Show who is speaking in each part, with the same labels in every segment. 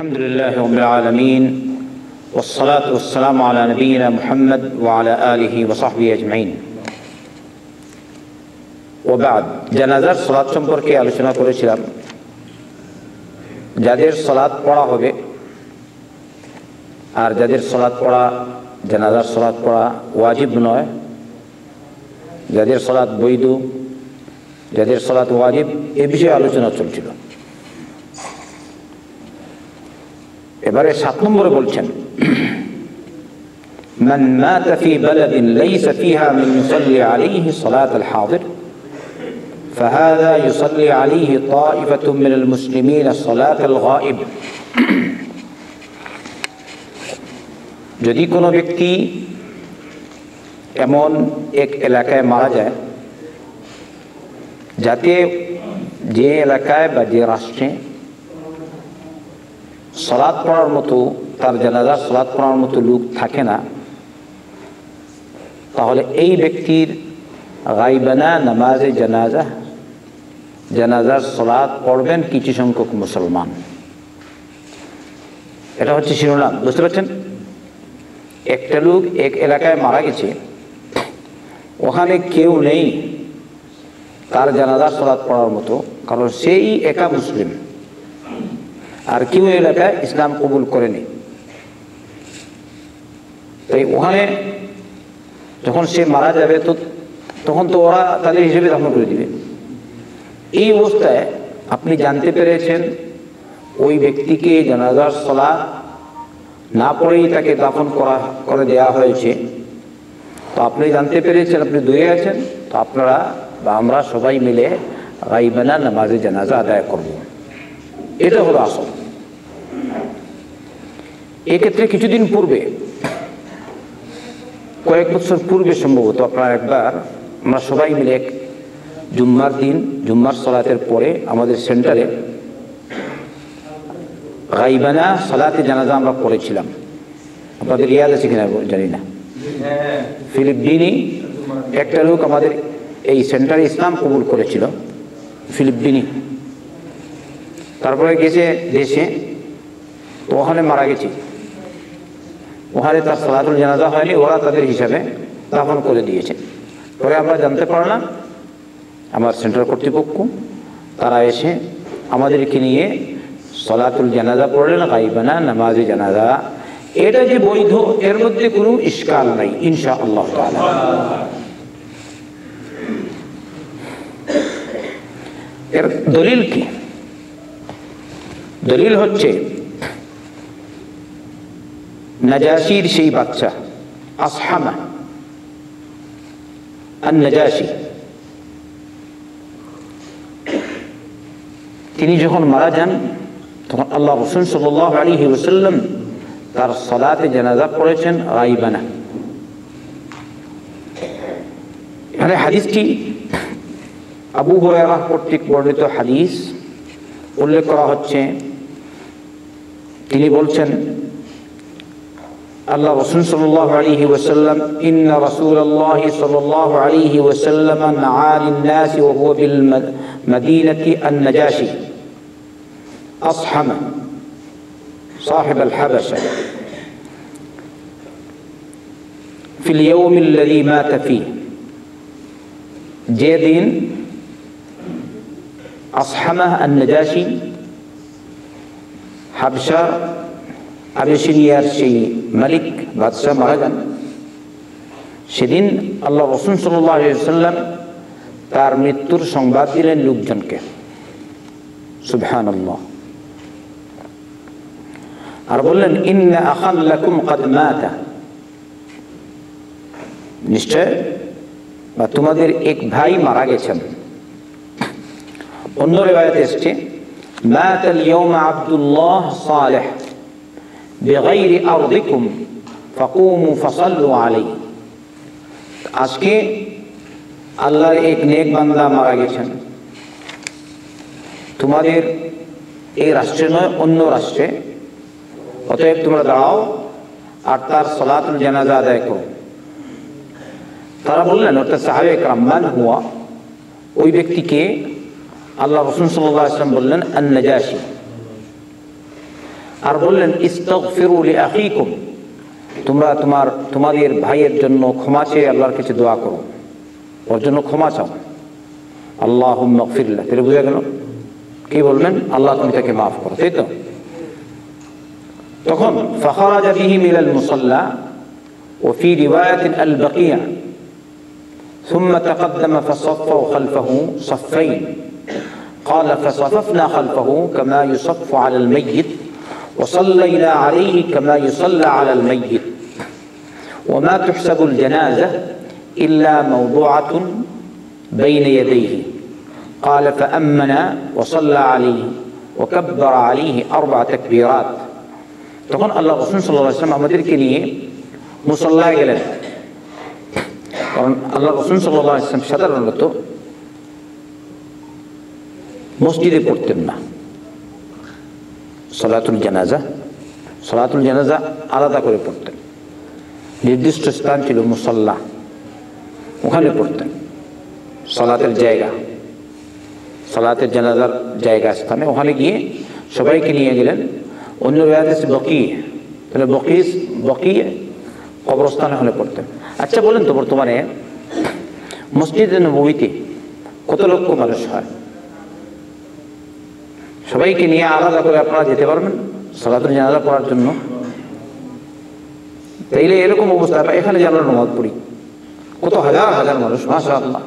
Speaker 1: الحمد لله رب العالمين والصلاة والسلام على نبينا محمد وعلى آله وصحبه أجمعين وبعد জানাজার সালাত সম্পর্কে আলোচনা করেছিলাম। যাদের সালাত পড়া হবে আর যাদের সালাত পড়া জানাজার সালাত পড়া ওয়াজিব নয়, যাদের সালাত বৈধ, যাদের সালাত ওয়াজিব, এ বিষয়ে আলোচনা চলছিল। এবারে 7 নম্বরে বলছেন, মান মাতা ফি বালাদিন লাইসা ফিহা মান ইউসাল্লি আলাইহি সালাতাল হাদির ফাহাযা ইউসাল্লি আলাইহি তাইফাতুম মিনাল মুসলিমিন সালাতাল গায়ব। যদি কোনো ব্যক্তি এমন এক এলাকায় মারা যায় যাতে যে এলাকায় বা যে রাষ্ট্রে সালাত পড়ার মতো, তার জানাজার সালাত পড়ার মতো লোক থাকে না, তাহলে এই ব্যক্তির গায়বানা নামাজে জানাজার সালাত পড়বেন কিছু সংখ্যক মুসলমান। এটা হচ্ছে শিরোনাম, বুঝতে পারছেন? একটা লোক এক এলাকায় মারা গেছে, ওখানে কেউ নেই তার জানাজার সালাত পড়ার মতো, কারণ সেই একা মুসলিম, আর কেউ এলাকায় ইসলাম কবুল করেনি। তাই ওখানে যখন সে মারা যাবে তখন তো ওরা তাদের হিসেবে দাফন করে দিবে। এই অবস্থায় আপনি জানতে পেরেছেন ওই ব্যক্তিকে জানাজার সালাত না পড়েই তাকে দাফন করে দেওয়া হয়েছে, তো আপনি জানতে পেরেছেন, আপনি দূরে আছেন, তো আপনারা বা আমরা সবাই মিলে গায়বানা নামাজে জানাজা আদায় করব। এটা হলো আসল। এক্ষেত্রে কিছুদিন পূর্বে, কয়েক বছর পূর্বে সম্ভবত, আপনারা একবার আমরা সবাই মিলে জুম্মার দিন, জুম্মার সালাতের পরে আমাদের সেন্টারে গায়বানা সালাতে জানাজা আমরা পড়েছিলাম। আপনাদের ইয়াদ আছে কিনা জানি না। ফিলিপিনি একটা লোক আমাদের এই সেন্টারে ইসলাম কবুল করেছিল, ফিলিপিনি। তারপরে গেছে দেশে, তো ওখানে মারা গেছে, ওখানে তার সালাতুল জানাজা হয়নি, ওরা তাদের হিসাবে দাফন করে দিয়েছে। পরে আমরা জানতে পারলাম, আমার সেন্টার কর্তৃপক্ষ তারা এসে আমাদেরকে নিয়ে সালাতুল জানাজা পড়লেন, গায়বানা নামাজে জানাজা। এটা যে বৈধ, এর মধ্যে কোনো ইশকাল নাই ইনশাআল্লাহ তাআলা। এর দলিল কি? দলিল হচ্ছে নাজাশির সেই বাচ্চা আসহামা আন-নাজাশি, তিনি যখন মারা যান তখন আল্লাহ রাসূল সাল্লাল্লাহু আলাইহি ওয়াসাল্লাম তার সালাতে জানাজা পড়েছেন গায়বানা। এখানে হাদিসটি আবু হুরায়রা কর্তৃক বর্ণিত হাদিস উল্লেখ করা হচ্ছে। তিনি বলছেন, আল্লাহ রাসূল সাল্লাল্লাহু আলাইহি ওয়াসাল্লাম, ইন্না রাসূলুল্লাহ সাল্লাল্লাহু আলাইহি ওয়াসাল্লাম নাআ লিন-নাস ওয়া হুয়া বিল মাদিনাতি আন-নাজাশি আসহামা صاحب الحبشة في اليوم الذي مات فيه। যে দিন আসহামা আন-নাজাশি হাবশা আবিসিনিয়ার সেই মালিক বাদশাহ মারা যান, সেদিন আল্লাহ রাসূল সাল্লাল্লাহু আলাইহি ওয়াসাল্লাম তার মৃত্যুর সংবাদ দিলেন লোকজনকে। সুবহানাল্লাহ। আর বললেন, ইন্না আখান লাকুম ক্বাদ মাতা, নিশ্চয় বা তোমাদের এক ভাই মারা গেছেন। অন্য রিওয়ায়াতে এসেছে, মাতাল ইয়াওমা আব্দুল্লাহ সালেহ বিগাইরি আরদিকুম ফাকুমু ফাসাল্লু আলাইহি। আজকে আল্লাহর এক নেক বান্দা মারা গেছেন, তোমাদের এই রাষ্ট্রে নয়, অন্য রাষ্ট্রে, অতএব তোমরা দাঁড়াও আর তার সালাতুল জানাজা আদায় করো। তারা বললেন, অর্থাৎ সাহাবে একরাম, মান হুয়া, ওই ব্যক্তিকে? আল্লাহ রাসূল সাল্লাল্লাহু আলাইহি ওয়াসাল্লাম বললেন, আন-নাজাশি। আর বললেন ইস্তাগফিরু লিআখিকুম, তোমরা তোমাদের ভাইয়ের জন্য ক্ষমা চেয়ে আল্লাহর কাছে দোয়া করো, ওর জন্য ক্ষমা চাও। আল্লাহুম্মা গফির লাহু, তাহলে বুঝা গেল কি বলবেন? আল্লাহ তুমি তাকে মাফ করো, তাই তো? তখন ফাখারাজা বিহিম ইলাল মুসাল্লা ওয়া ফি রিওয়ায়াতিন আল বাকিয়া ثم تقدم فصفوا خلفه صفين قال فصففنا خلفه كما يصف على الميت وصلينا عليه كما يصلى على الميت وما تحسب الجنازة إلا موضوعة بين يديه قال فأمن وصلى عليه وكبر عليه 4 تكبيرات। তখন আল্লাহ রাসূল সাল্লাল্লাহু আলাইহি ওয়াসাল্লাম আমাদেরকে নিয়ে মুসাল্লায় গেলেন। কারণ আল্লাহ রাসূল সাল্লাল্লাহু আলাইহি ওয়াসাল্লাম সাধারণত মসজিদে পড়তেন না সালাতুল জানাজা আলাদা করে পড়তেন। নির্দিষ্ট স্থান ছিল মুসাল্লা, ওখানে পড়তেন। সালাতের জানাজার জায়গা স্থানে ওখানে গিয়ে সবাইকে নিয়ে গেলেন। অন্য রিওয়ায়াতে আছে তাহলে বকি কবরস্থানে ওখানে পড়তেন। আচ্ছা বলেন তো, বর্তমানে মসজিদে নববীতে কত লক্ষ মানুষ হয়? সবাইকে নিয়ে আলাদা করে আপনারা যেতে পারবেন সালাতুল জানাজা পড়ার জন্য? তাইলে এরকম অবস্থা, এখানে যে আমরা নামাজ পড়ি, কত হাজার হাজার মানুষ মাশাআল্লাহ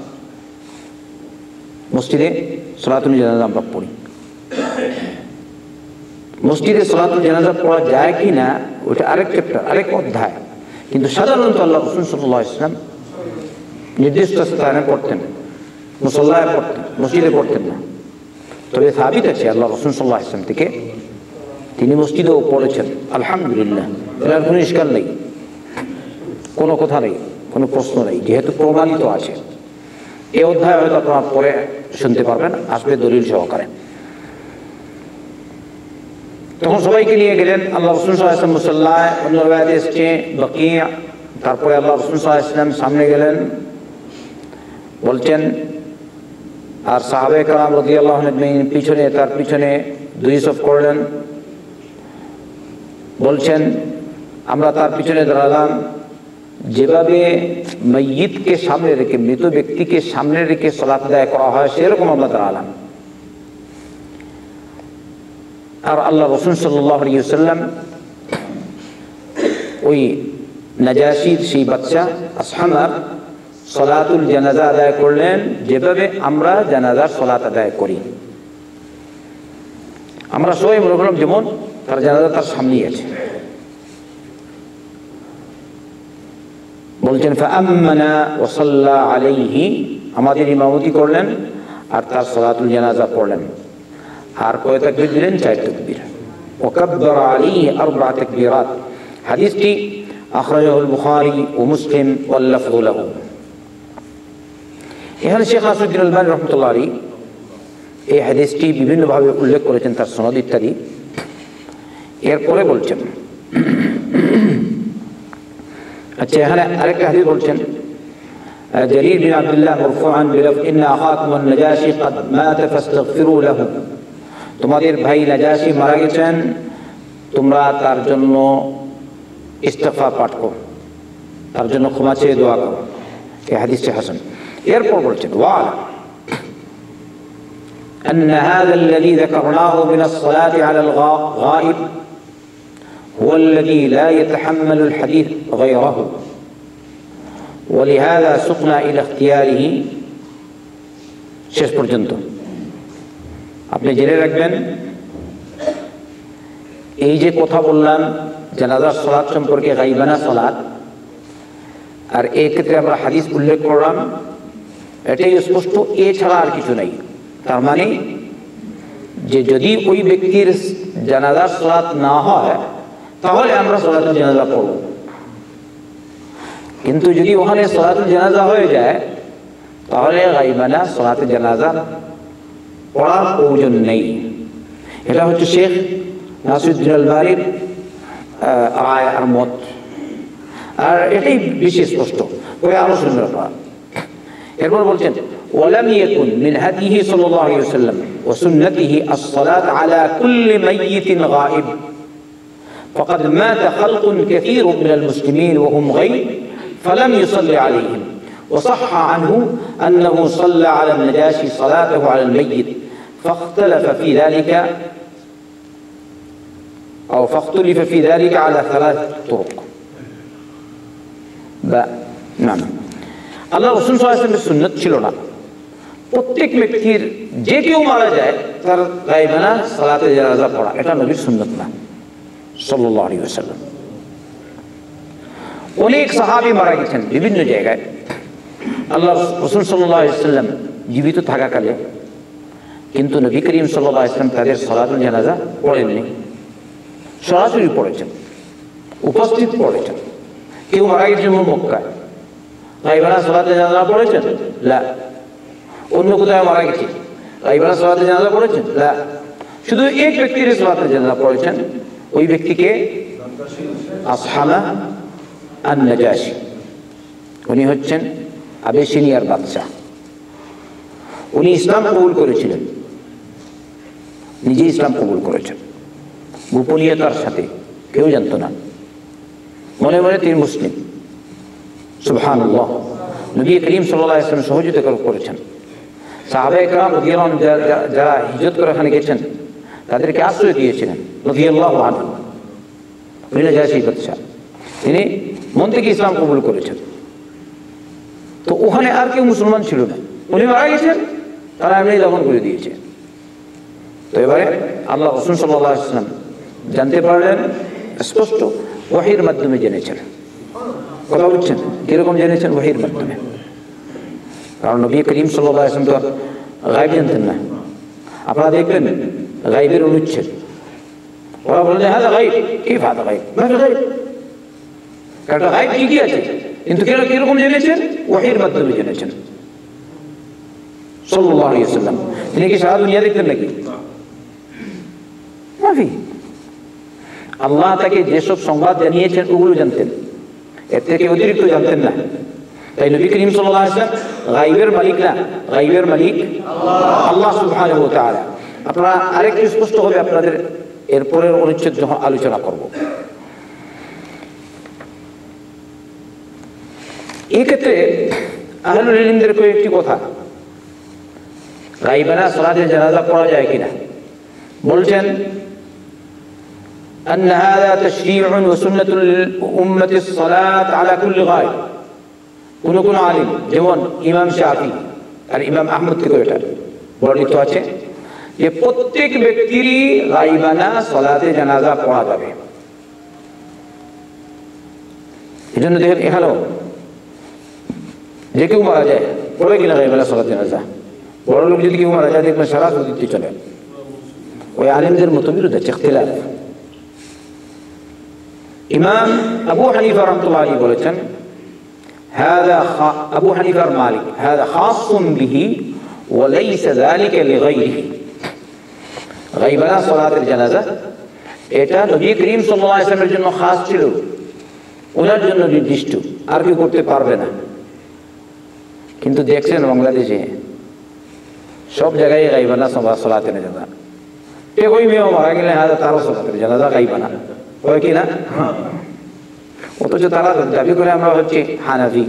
Speaker 1: মসজিদে সালাতুল জানাজা আমরা পড়ি। মসজিদে সালাতুল জানাজা পড়া যায় কি না ওটা আরেক চ্যাপ্টার, আরেক অধ্যায়। কিন্তু সাধারণত আল্লাহ রাসূল সাল্লাল্লাহু আলাইহি ওয়াসাল্লাম নির্দিষ্ট স্থানে পড়তেন, মুসাল্লায় পড়তেন, মসজিদে পড়তেন না। তবে সাবিত আছে আল্লাহ রাসূল সাল্লাল্লাহু আলাইহি ওয়াসাল্লাম থেকে তিনি মসজিদেও পড়েছেন, আলহামদুলিল্লাহ। এর কোনো ইশকাল নেই, কোনো কথা নেই, কোনো প্রশ্ন নেই, যেহেতু প্রমাণিত আছে। এই অধ্যায় হয়তো আপনারা পরে শুনতে পারবেন, আসবে দলিল সহকারে। তখন সবাইকে নিয়ে গেলেন আল্লাহ রাসূল সাল্লাল্লাহু আলাইহি ওয়াসাল্লাম মুসাল্লায়, অন্য রিওয়ায়াতে এসেছে বাকিয়া। তারপরে আল্লাহ রাসূল সাল্লাল্লাহু আলাইহি ওয়াসাল্লাম সামনে গেলেন বলছেন, আর সাহাবায়ে কেরাম রাদিয়াল্লাহু আনহুম পিছনে, তার পিছনে 2 সফ করলেন। বলছেন আমরা তার পিছনে দাঁড়ালাম, যেভাবে মাইয়িতকে সামনে রেখে, মৃত ব্যক্তিকে সামনে রেখে সালাত আদায় করা হয় সেরকম আমরা দাঁড়ালাম। আর আল্লাহ রাসূল সাল্লাল্লাহু আলাইহি ওয়াসাল্লাম ওই নাজাশির সেই বাচ্চা আসহামার সালাতুল জানাজা আদায় করলেন যেভাবে আমরা জানাজার সালাত আদায় করি। আমরা সবাই মনে করলাম যেমন তার জানাজা তার সামনেই আছে। বলছেন ফাআম্মানা ওয়া সাল্লা আলাইহি, আমাদের ইমামতি করলেন আর তার সালাতুল জানাজা পড়লেন। আর কয় তাকবীর দিলেন? 4 তাকবীর। ওয়া কাব্বারা আলাইহি 4 তাকবীরাত। হাদিসটি আখরাজাহুল বুখারী ও মুসলিম ওয়াল লাফযু লাহু। এখানে শেখ নাসিরউদ্দিন আলবানী রাহমাতুল্লাহ আলাইহি এই হাদিসটি বিভিন্নভাবে উল্লেখ করেছেন, তার সনদ ইত্যাদি। এরপরে বলছেন, আচ্ছা এখানে আরেকটা হাদিস বলছেন, জারীর বিন আব্দুল্লাহ মারফুআন বিলফ ইন্না আখাকুম আন-নাজাশি ক্বাদ মাতা ফাস্তাগফিরু লাহু, তোমাদের ভাই নাজাশি মারা গেছেন, তোমরা তার জন্য ইস্তিগফার পাঠ করো, তার জন্য ক্ষমা চেয়ে দোয়া করো। এই হাদিসটি হাসান। এরপর বলছেন ওয়ালা أن هذا الذي ذكرناه من الصلاة على الغائب هو الذي لا يتحمل الحديث غيره ولهذا سقنا إلى اختياره। শেষ পর্যন্ত আপনি জেনে রাখবেন, এই যে কথা বললাম জানাজার সালাত সম্পর্কে, গাইবানা সালাত, আর এই ক্ষেত্রে আমরা হাদিস উল্লেখ করলাম, এটাই স্পষ্ট, এছাড়া আর কিছু নাই। তার মানে যে যদি ওই ব্যক্তির জানাজার সালাত না হয় তাহলে আমরা সালাতুল জানাজা পড়ব, কিন্তু যদি ওখানে সালাতুল জানাজা হয়ে যায় তাহলে গাইবানা সালাতুল জানাজা পড়ার প্রয়োজন নেই। এটা হচ্ছে শেখ নাসিরউদ্দিন আলবানীর রায় আর মত, আর এটাই বেশি স্পষ্ট করে আলোচনা করা। এরপর বলছেন ولم يكن من هديه صلى الله عليه وسلم وسنته الصلاة على كل ميت غائب فقد مات خلق كثير من المسلمين وهم غيب فلم يصلي عليهم وصح عنه أنه صلى على النجاشي صلاته على الميت فاختلف في ذلك على 3 طرق. نعم আল্লাহ রাসূল সাল্লাল্লাহু আলাইহি ওয়াসাল্লামের সুন্নাত ছিল না প্রত্যেক ব্যক্তির যে কেউ মারা যায় তার গায়বানা সালাতে জানাজা পড়া, এটা নবীর সুন্নাত না সাল্লাল্লাহু আলাইহি ওয়াসাল্লাম। অনেক সাহাবী মারা গেছেন বিভিন্ন জায়গায়, আল্লাহ রাসূল সাল্লাল্লাহু আলাইহি ওয়াসাল্লাম জীবিত থাকাকালে, কিন্তু নবী করিম সাল্লাল্লাহু আলাইহি ওয়াসাল্লাম তাদের সালাতুল জানাজা পড়েননি, সরাসরি পড়েছেন, উপস্থিত পড়েছেন। কেউ মারা গেছেন মক্কায়, গায়বানা সালাতে জানাজা পড়েছেন? না। অন্য কোথায় মারা গেছে, গায়বানা সালাতে জানাজা পড়েছেন? না। শুধু এক ব্যক্তির সালাতে জানাজা পড়েছেন, ওই ব্যক্তিকে আসহামা আন-নাজাশি, উনি হচ্ছেন আবেসিনিয়ার বাদশাহ। উনি ইসলাম কবুল করেছিলেন, নিজে ইসলাম কবুল করেছেন গোপনীয়তার সাথে, কেউ জানত না, মনে মনে তিনি মুসলিম। সুবহানাল্লাহ। নবী করিম সাল্লাল্লাহু আলাইহি ওয়াসাল্লাম সহযোগিতা করেছেন। সাহাবায়ে কেরাম রাদিয়াল্লাহু আনহুম যারা হিজরত করে এখানে গেছেন তাদেরকে আশ্রয় দিয়েছিলেন রাদিয়াল্লাহু আনহু। নাজাশী বাদশা তিনি মন থেকে ইসলাম কবুল করেছেন। তো ওখানে আর কেউ মুসলমান ছিল না, উনি মারা গেছেন, তারা এমনি দফন করে দিয়েছে। তো এবারে আল্লাহ রাসূল সাল্লাল্লাহু আলাইহি ওয়াসাল্লাম জানতে পারলেন, স্পষ্ট ওহীর মাধ্যমে জেনেছেন। কথা বুঝছেন? কিরকম জেনেছেন? ওহীর মাধ্যমে। কারণ নবী করিম সাল্লাল্লাহু আলাইহি ওয়াসাল্লাম তো গায়ব জানতেন না। আপনারা দেখবেন গায়বের অনুচ্ছেদ, ওরা বললেন হাদা গায়ব, কি হাদা গায়ব, মা ফি গায়ব, কারণ গায়ব ঠিকই আছে, কিন্তু কিরকম জেনেছেন? ওহীর মাধ্যমে জেনেছেন সাল্লাল্লাহু আলাইহি ওয়াসাল্লাম। তিনি কি সারা দুনিয়া দেখতেন নাকি? মাফি। আল্লাহ তাকে যেসব সংবাদ জানিয়েছেন ওগুলো জানতেন, এর থেকে অতিরিক্ত জানতেন না। তাই নবী করিম সাল্লাল্লাহু আলাইহি ওয়াসাল্লাম গায়বের মালিক না, গায়বের মালিক আল্লাহ সুবহানাহু ওয়া তাআলা। আপনারা আরেকটু স্পষ্ট হবে আপনাদের এরপরের অনুচ্ছেদ যখন আলোচনা করব। এই ক্ষেত্রে আহলুল ইলমদের কয়েকটি কথা, গায়বানা সালাতে জানাজা পড়া যায় কিনা, বলছেন أن هذا تشريع وسنة للأمة الصلاة على كل غائب। কোন আলিম যেমন ইমাম শাফি আর ইমাম আহমদ থেকে এটা বর্ণিত আছে যে প্রত্যেক ব্যক্তিরই গায়বানা সালাতে জানাজা পড়া যাবে। এই জন্য দেখেন এখানেও যে কেউ মারা যায় পড়ে কিনা গায়বানা সালাতে জানাজা। বড় লোক যদি কেউ মারা যায় দেখবেন সারা দিতে চলে, ওই আলিমদের মতবিরোধ আছে, ইখতিলাফ। ইমাম আবু হানিফা রাহমাতুল্লাহি আলাইহি বলেছেন, هذا أبو حنيفة المالك هذا خاص به وليس ذلك لغيره। গায়বানা সালাতের জানাজা এটা নবী করিম সাল্লাল্লাহু আলাইহি ওয়াসাল্লামের জন্য খাস ছিল, ওনার জন্য নির্দিষ্ট, আর কেউ করতে পারবে না। কিন্তু দেখছেন বাংলাদেশে সব জায়গায় গায়বানা সালাতের জানাজা, ওই মেয়ে মারা গেলে তারও সালাতের জানাজা গায়বানা হয় কি না? অথচ তারা দাবি করে আমরা হচ্ছে হানাফি।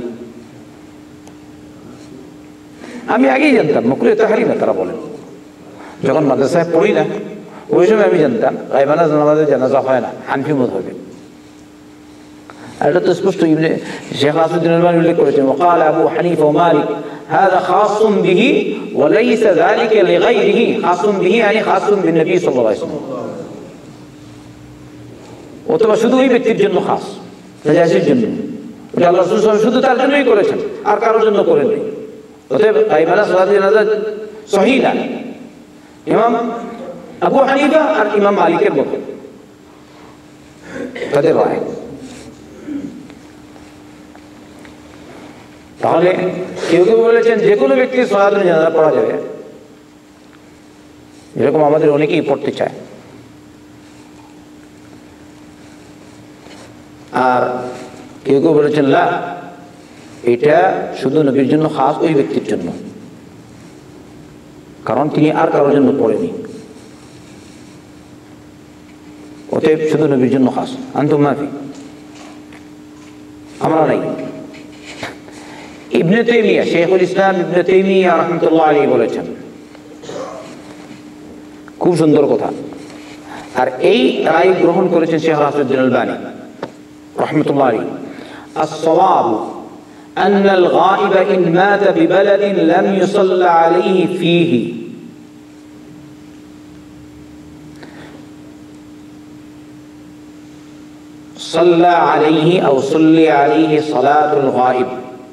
Speaker 1: আমি আগেই জানতাম মাকরুহ তাহরিম না, তারা বলেন যখন মাদ্রাসায় পড়ি না ওই সময় আমি জানতাম গায়বানা জানাজা হয় না, হানফি মাযহাবে। আর এটা তো স্পষ্ট শেখ নাসিরউদ্দিন আলবানী উল্লেখ করেছেন, ওয়াকাল আবু হানিফা ওয়া মালিক هذا خاص به وليس ذلك لغيره। خاص به يعني خاص بالنبي صلى الله عليه وسلم। অথবা শুধু ওই ব্যক্তির জন্য খাস, নাজাশীর জন্য, ওটা আল্লাহ রাসূল সাল্লাল্লাহু আলাইহি ওয়াসাল্লাম শুধু তার জন্যই করেছেন, আর কারোর জন্য করেননি। অতএব গায়বানা সালাতে জানাজা সহিহ না। ইমাম আবু হানিফা আর ইমাম মালিকের মত তাদের রায়। তাহলে কেউ কেউ বলেছেন যে কোনো ব্যক্তির সালাতুল জানাজা পড়া যাবে, এরকম আমাদের অনেকেই পড়তে চায়। আর কেউ কেউ বলেছেন না, এটা শুধু নবীর জন্য খাস, ওই ব্যক্তির জন্য, কারণ তিনি আর কারোর জন্য পড়েনি। অতএব শুধু নবীর জন্য খাস, আনতুম মাফি, আমরা নাই। ইবনে তাইমিয়া, শেখুল ইসলাম ইবনে তাইমিয়া রাহমাতুল্লাহ আলাইহি বলেছেন, খুব সুন্দর কথা। আর এই রায় গ্রহণ করেছেন শেখ নাসিরউদ্দিন আলবানী রাহমাতুল্লাহ আলাইহি। الصواب أن الغائب إن مات ببلد لم يصلى عليه فيه صلى عليه أو صلي عليه صلاة الغائب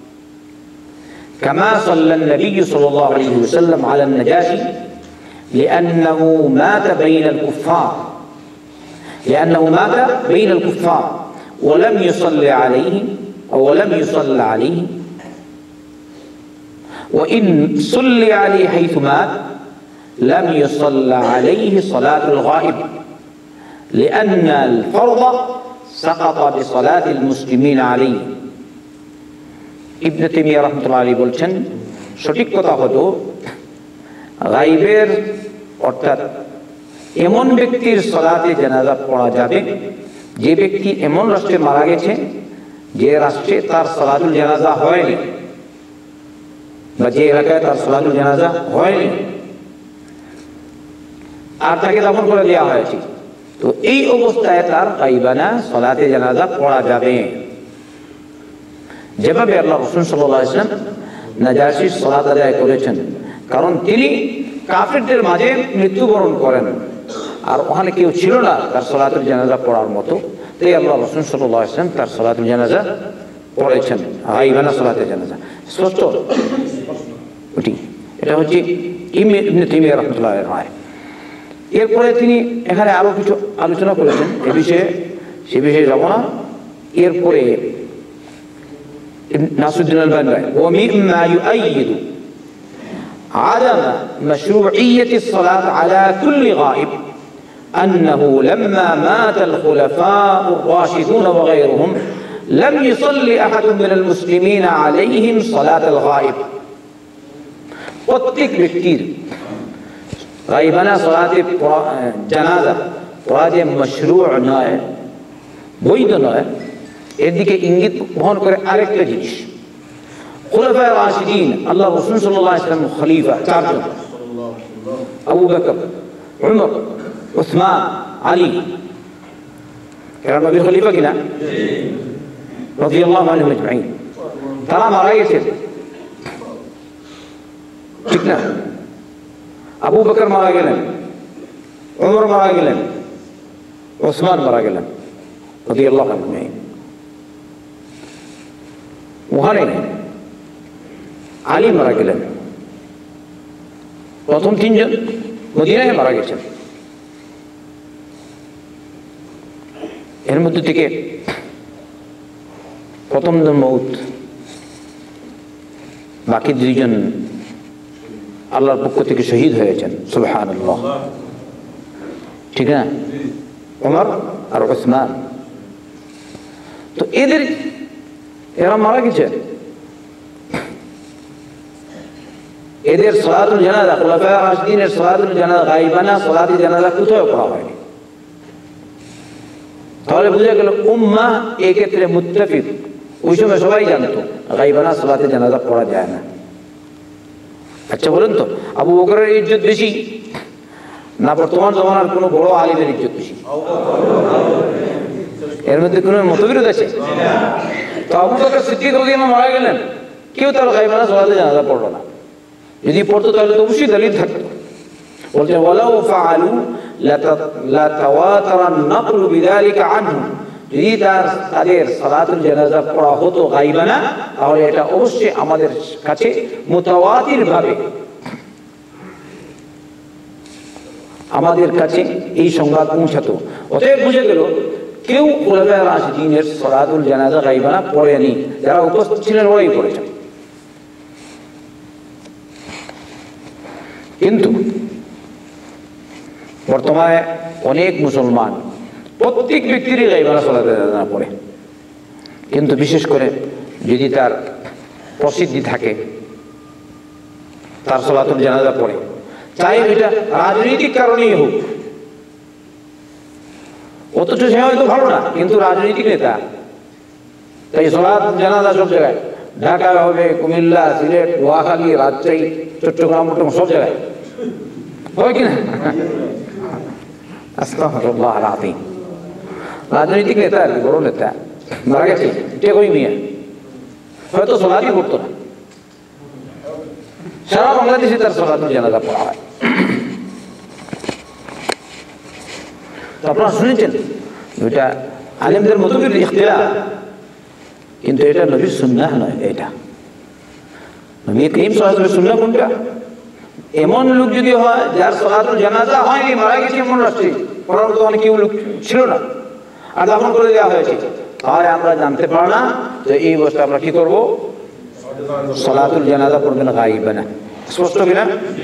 Speaker 1: كما صلى النبي صلى الله عليه وسلم على النجاشي لأنه مات بين الكفار ولم يصلي عليه وإن صلي عليه حيث مات لم يصلى عليه صلاة الغائب لأن الفرض سقط بصلاة المسلمين عليه। ইবনে তাইমিয়া রাহমাতুল্লাহ আলাইহি বলছেন, সঠিক কথা হলো গায়বের অর্থাৎ এমন ব্যক্তির সালাতে জানাজা পড়া যাবে যে ব্যক্তি এমন রাষ্ট্রে মারা গেছে যে রাষ্ট্রে তার সালাতুল জানাজা হয়নি, বা যে এলাকায় তার সালাতুল জানাজা হয়নি আর তাকে দাফন করে দেওয়া হয়েছে, তো এই অবস্থায় তার গায়বানা সালাতে জানাজা পড়া যাবে। যেভাবে আল্লাহ রাসূল সাল্লাল্লাহু আলাইহি ওয়াসাল্লাম নাজাশির সালাত আদায় করেছেন, কারণ তিনি কাফিরদের মাঝে মৃত্যুবরণ করেন আর ওখানে কেউ ছিল না তার সালাতুল জানাজা পড়ার মতো, তাই আল্লাহ রাসূল সাল্লাল্লাহু আলাইহি ওয়াসাল্লাম তার সালাতুল জানাজা পড়েছেন, গায়বানা সালাতে জানাজা। স্পষ্ট? এটা হচ্ছে ইবনে তাইমিয়া রাহমাতুল্লাহ আলাইহি রায়। এরপরে তিনি এখানে আরো কিছু আলোচনা করেছেন সে বিষয়ে যাব না। এরপরে নাসিরউদ্দিন আলবানী ومما يؤيد عدم مشروعية الصلاة على كل غائب أنه لما مات الخلفاء الراشدون وغيرهم لم يصلي أحد من المسلمين عليهم صلاة الغائب। প্রত্যেক ব্যক্তির গায়বানা সালাতে জানাজা পড়া যে মাশরুউ নয়, বৈধ নয়, এর দিকে ইঙ্গিত বহন করে আরেকটা জিনিস। খুলাফায়ে রাশিদিন, আল্লাহ রাসূল সাল্লাল্লাহু আলাইহি ওয়াসাল্লাম খলিফা চারজন, আবু বকর, উমর, উসমান, আলী, এরা নবীর খলিফা কিনা? রাদিয়াল্লাহু আনহুম আজমাইন। তারা মারা গেছেন, ঠিক না? আবু বকর মারা গেলেন, উমর মারা গেলেন, উসমান মারা গেলেন রাদিয়াল্লাহু আনহুম। ওখানে আলী মারা গেলেন, প্রথম তিনজন মদিনায় মারা গেছেন। এর মধ্যে থেকে প্রথম মউত, বাকি দুইজন আল্লাহর পক্ষ থেকে শহীদ হয়েছেন। সুবহানাল্লাহ, ঠিক না? ওমর আর উসমান, তো এরা মারা গেছে, এদের সালাতুল জানাজা, খুলাফায়ে রাশিদিনের সালাতুল জানাজা, গায়বানা সালাতে জানাজা কোথাও করা হয়নি। তাহলে বুঝা গেল উম্মাহ এই ক্ষেত্রে মুত্তাফিক। ওই সময় সবাই জানতো গায়বানা সালাতে জানাজা পড়া যায় না। আচ্ছা বলুন তো, আবু বকরের ইজ্জত বেশি না বর্তমান জমানার কোনো বড় আলিমের ইজ্জত বেশি? এর মধ্যে কোনো মতবিরোধ আছে? তো আবু বকর সিদ্দিক রাদিয়াল্লাহু আনহু মারা গেলেন, কেউ তার গায়বানা সালাতে জানাজা পড়লো না। যদি পড়তো তাহলে তো অবশ্যই দলিল থাকতো। বলছেন ওয়ালাউ ফাআলু লাতাওয়াতারান নাকলু বিযালিকা আনহু, যদি তাদের সালাতুল জানাজা পড়া হতো গায়বানা, তাহলে এটা অবশ্যই আমাদের কাছে মুতাওয়াতির ভাবে আমাদের কাছে এই সংবাদ পৌঁছাতো। অতএব বুঝে গেল কেউ খুলাফায়ে রাশিদিনের সালাতুল জানাজা গায়বানা পড়েনি, যারা উপস্থিত ছিলেন ওরাই পড়েছেন। কিন্তু বর্তমানে অনেক মুসলমান প্রত্যেক ব্যক্তিরই গায়বানা সালাতুল জানাজা পড়ে, কিন্তু বিশেষ করে যদি তার প্রসিদ্ধি থাকে তার সালাতুল জানাজা পড়ে, চাই এটা রাজনৈতিক কারণেই হোক, অথচ সে হয়তো ভালো না, কিন্তু রাজনৈতিক নেতা। তাই সালাত জানাজা সব জায়গায়, ঢাকা হবে, কুমিল্লা, সিলেট, নোয়াখালী, রাজশাহী, চট্টগ্রাম, সব জায়গায় হয় কিনা? আস্তাগফিরুল্লাহ আল-আযীম। রাজনৈতিক নেতা আর কি, বড় নেতা মারা গেছে, টেকই মিয়া হয়তো সালাতই করতো না, সারা বাংলাদেশে তার সালাতুল জানাজা পড়া হয়। তো আপনারা শুনেছেন এটা আলেমদের মতভেদ ইখতিলাফ, কিন্তু এটা নবীর সুন্নাহ নয়। এটা নবী করিম সাল্লাল্লাহু আলাইহি ওয়াসাল্লামের সুন্নাহ কোনটা? এমন লোক যদি হয় যার সালাতুল জানাজা হয়নি, মারা গেছে এমন রাষ্ট্রে, পড়ার মতো অনেক কেউ লোক ছিল না, আর দাফন করে দেওয়া হয়েছে, তাহলে আমরা জানতে পারলাম যে এই অবস্থা আমরা কি করবো? সালাতুল জানাজা পড়বেন গায়িবানা। স্পষ্ট কিনা?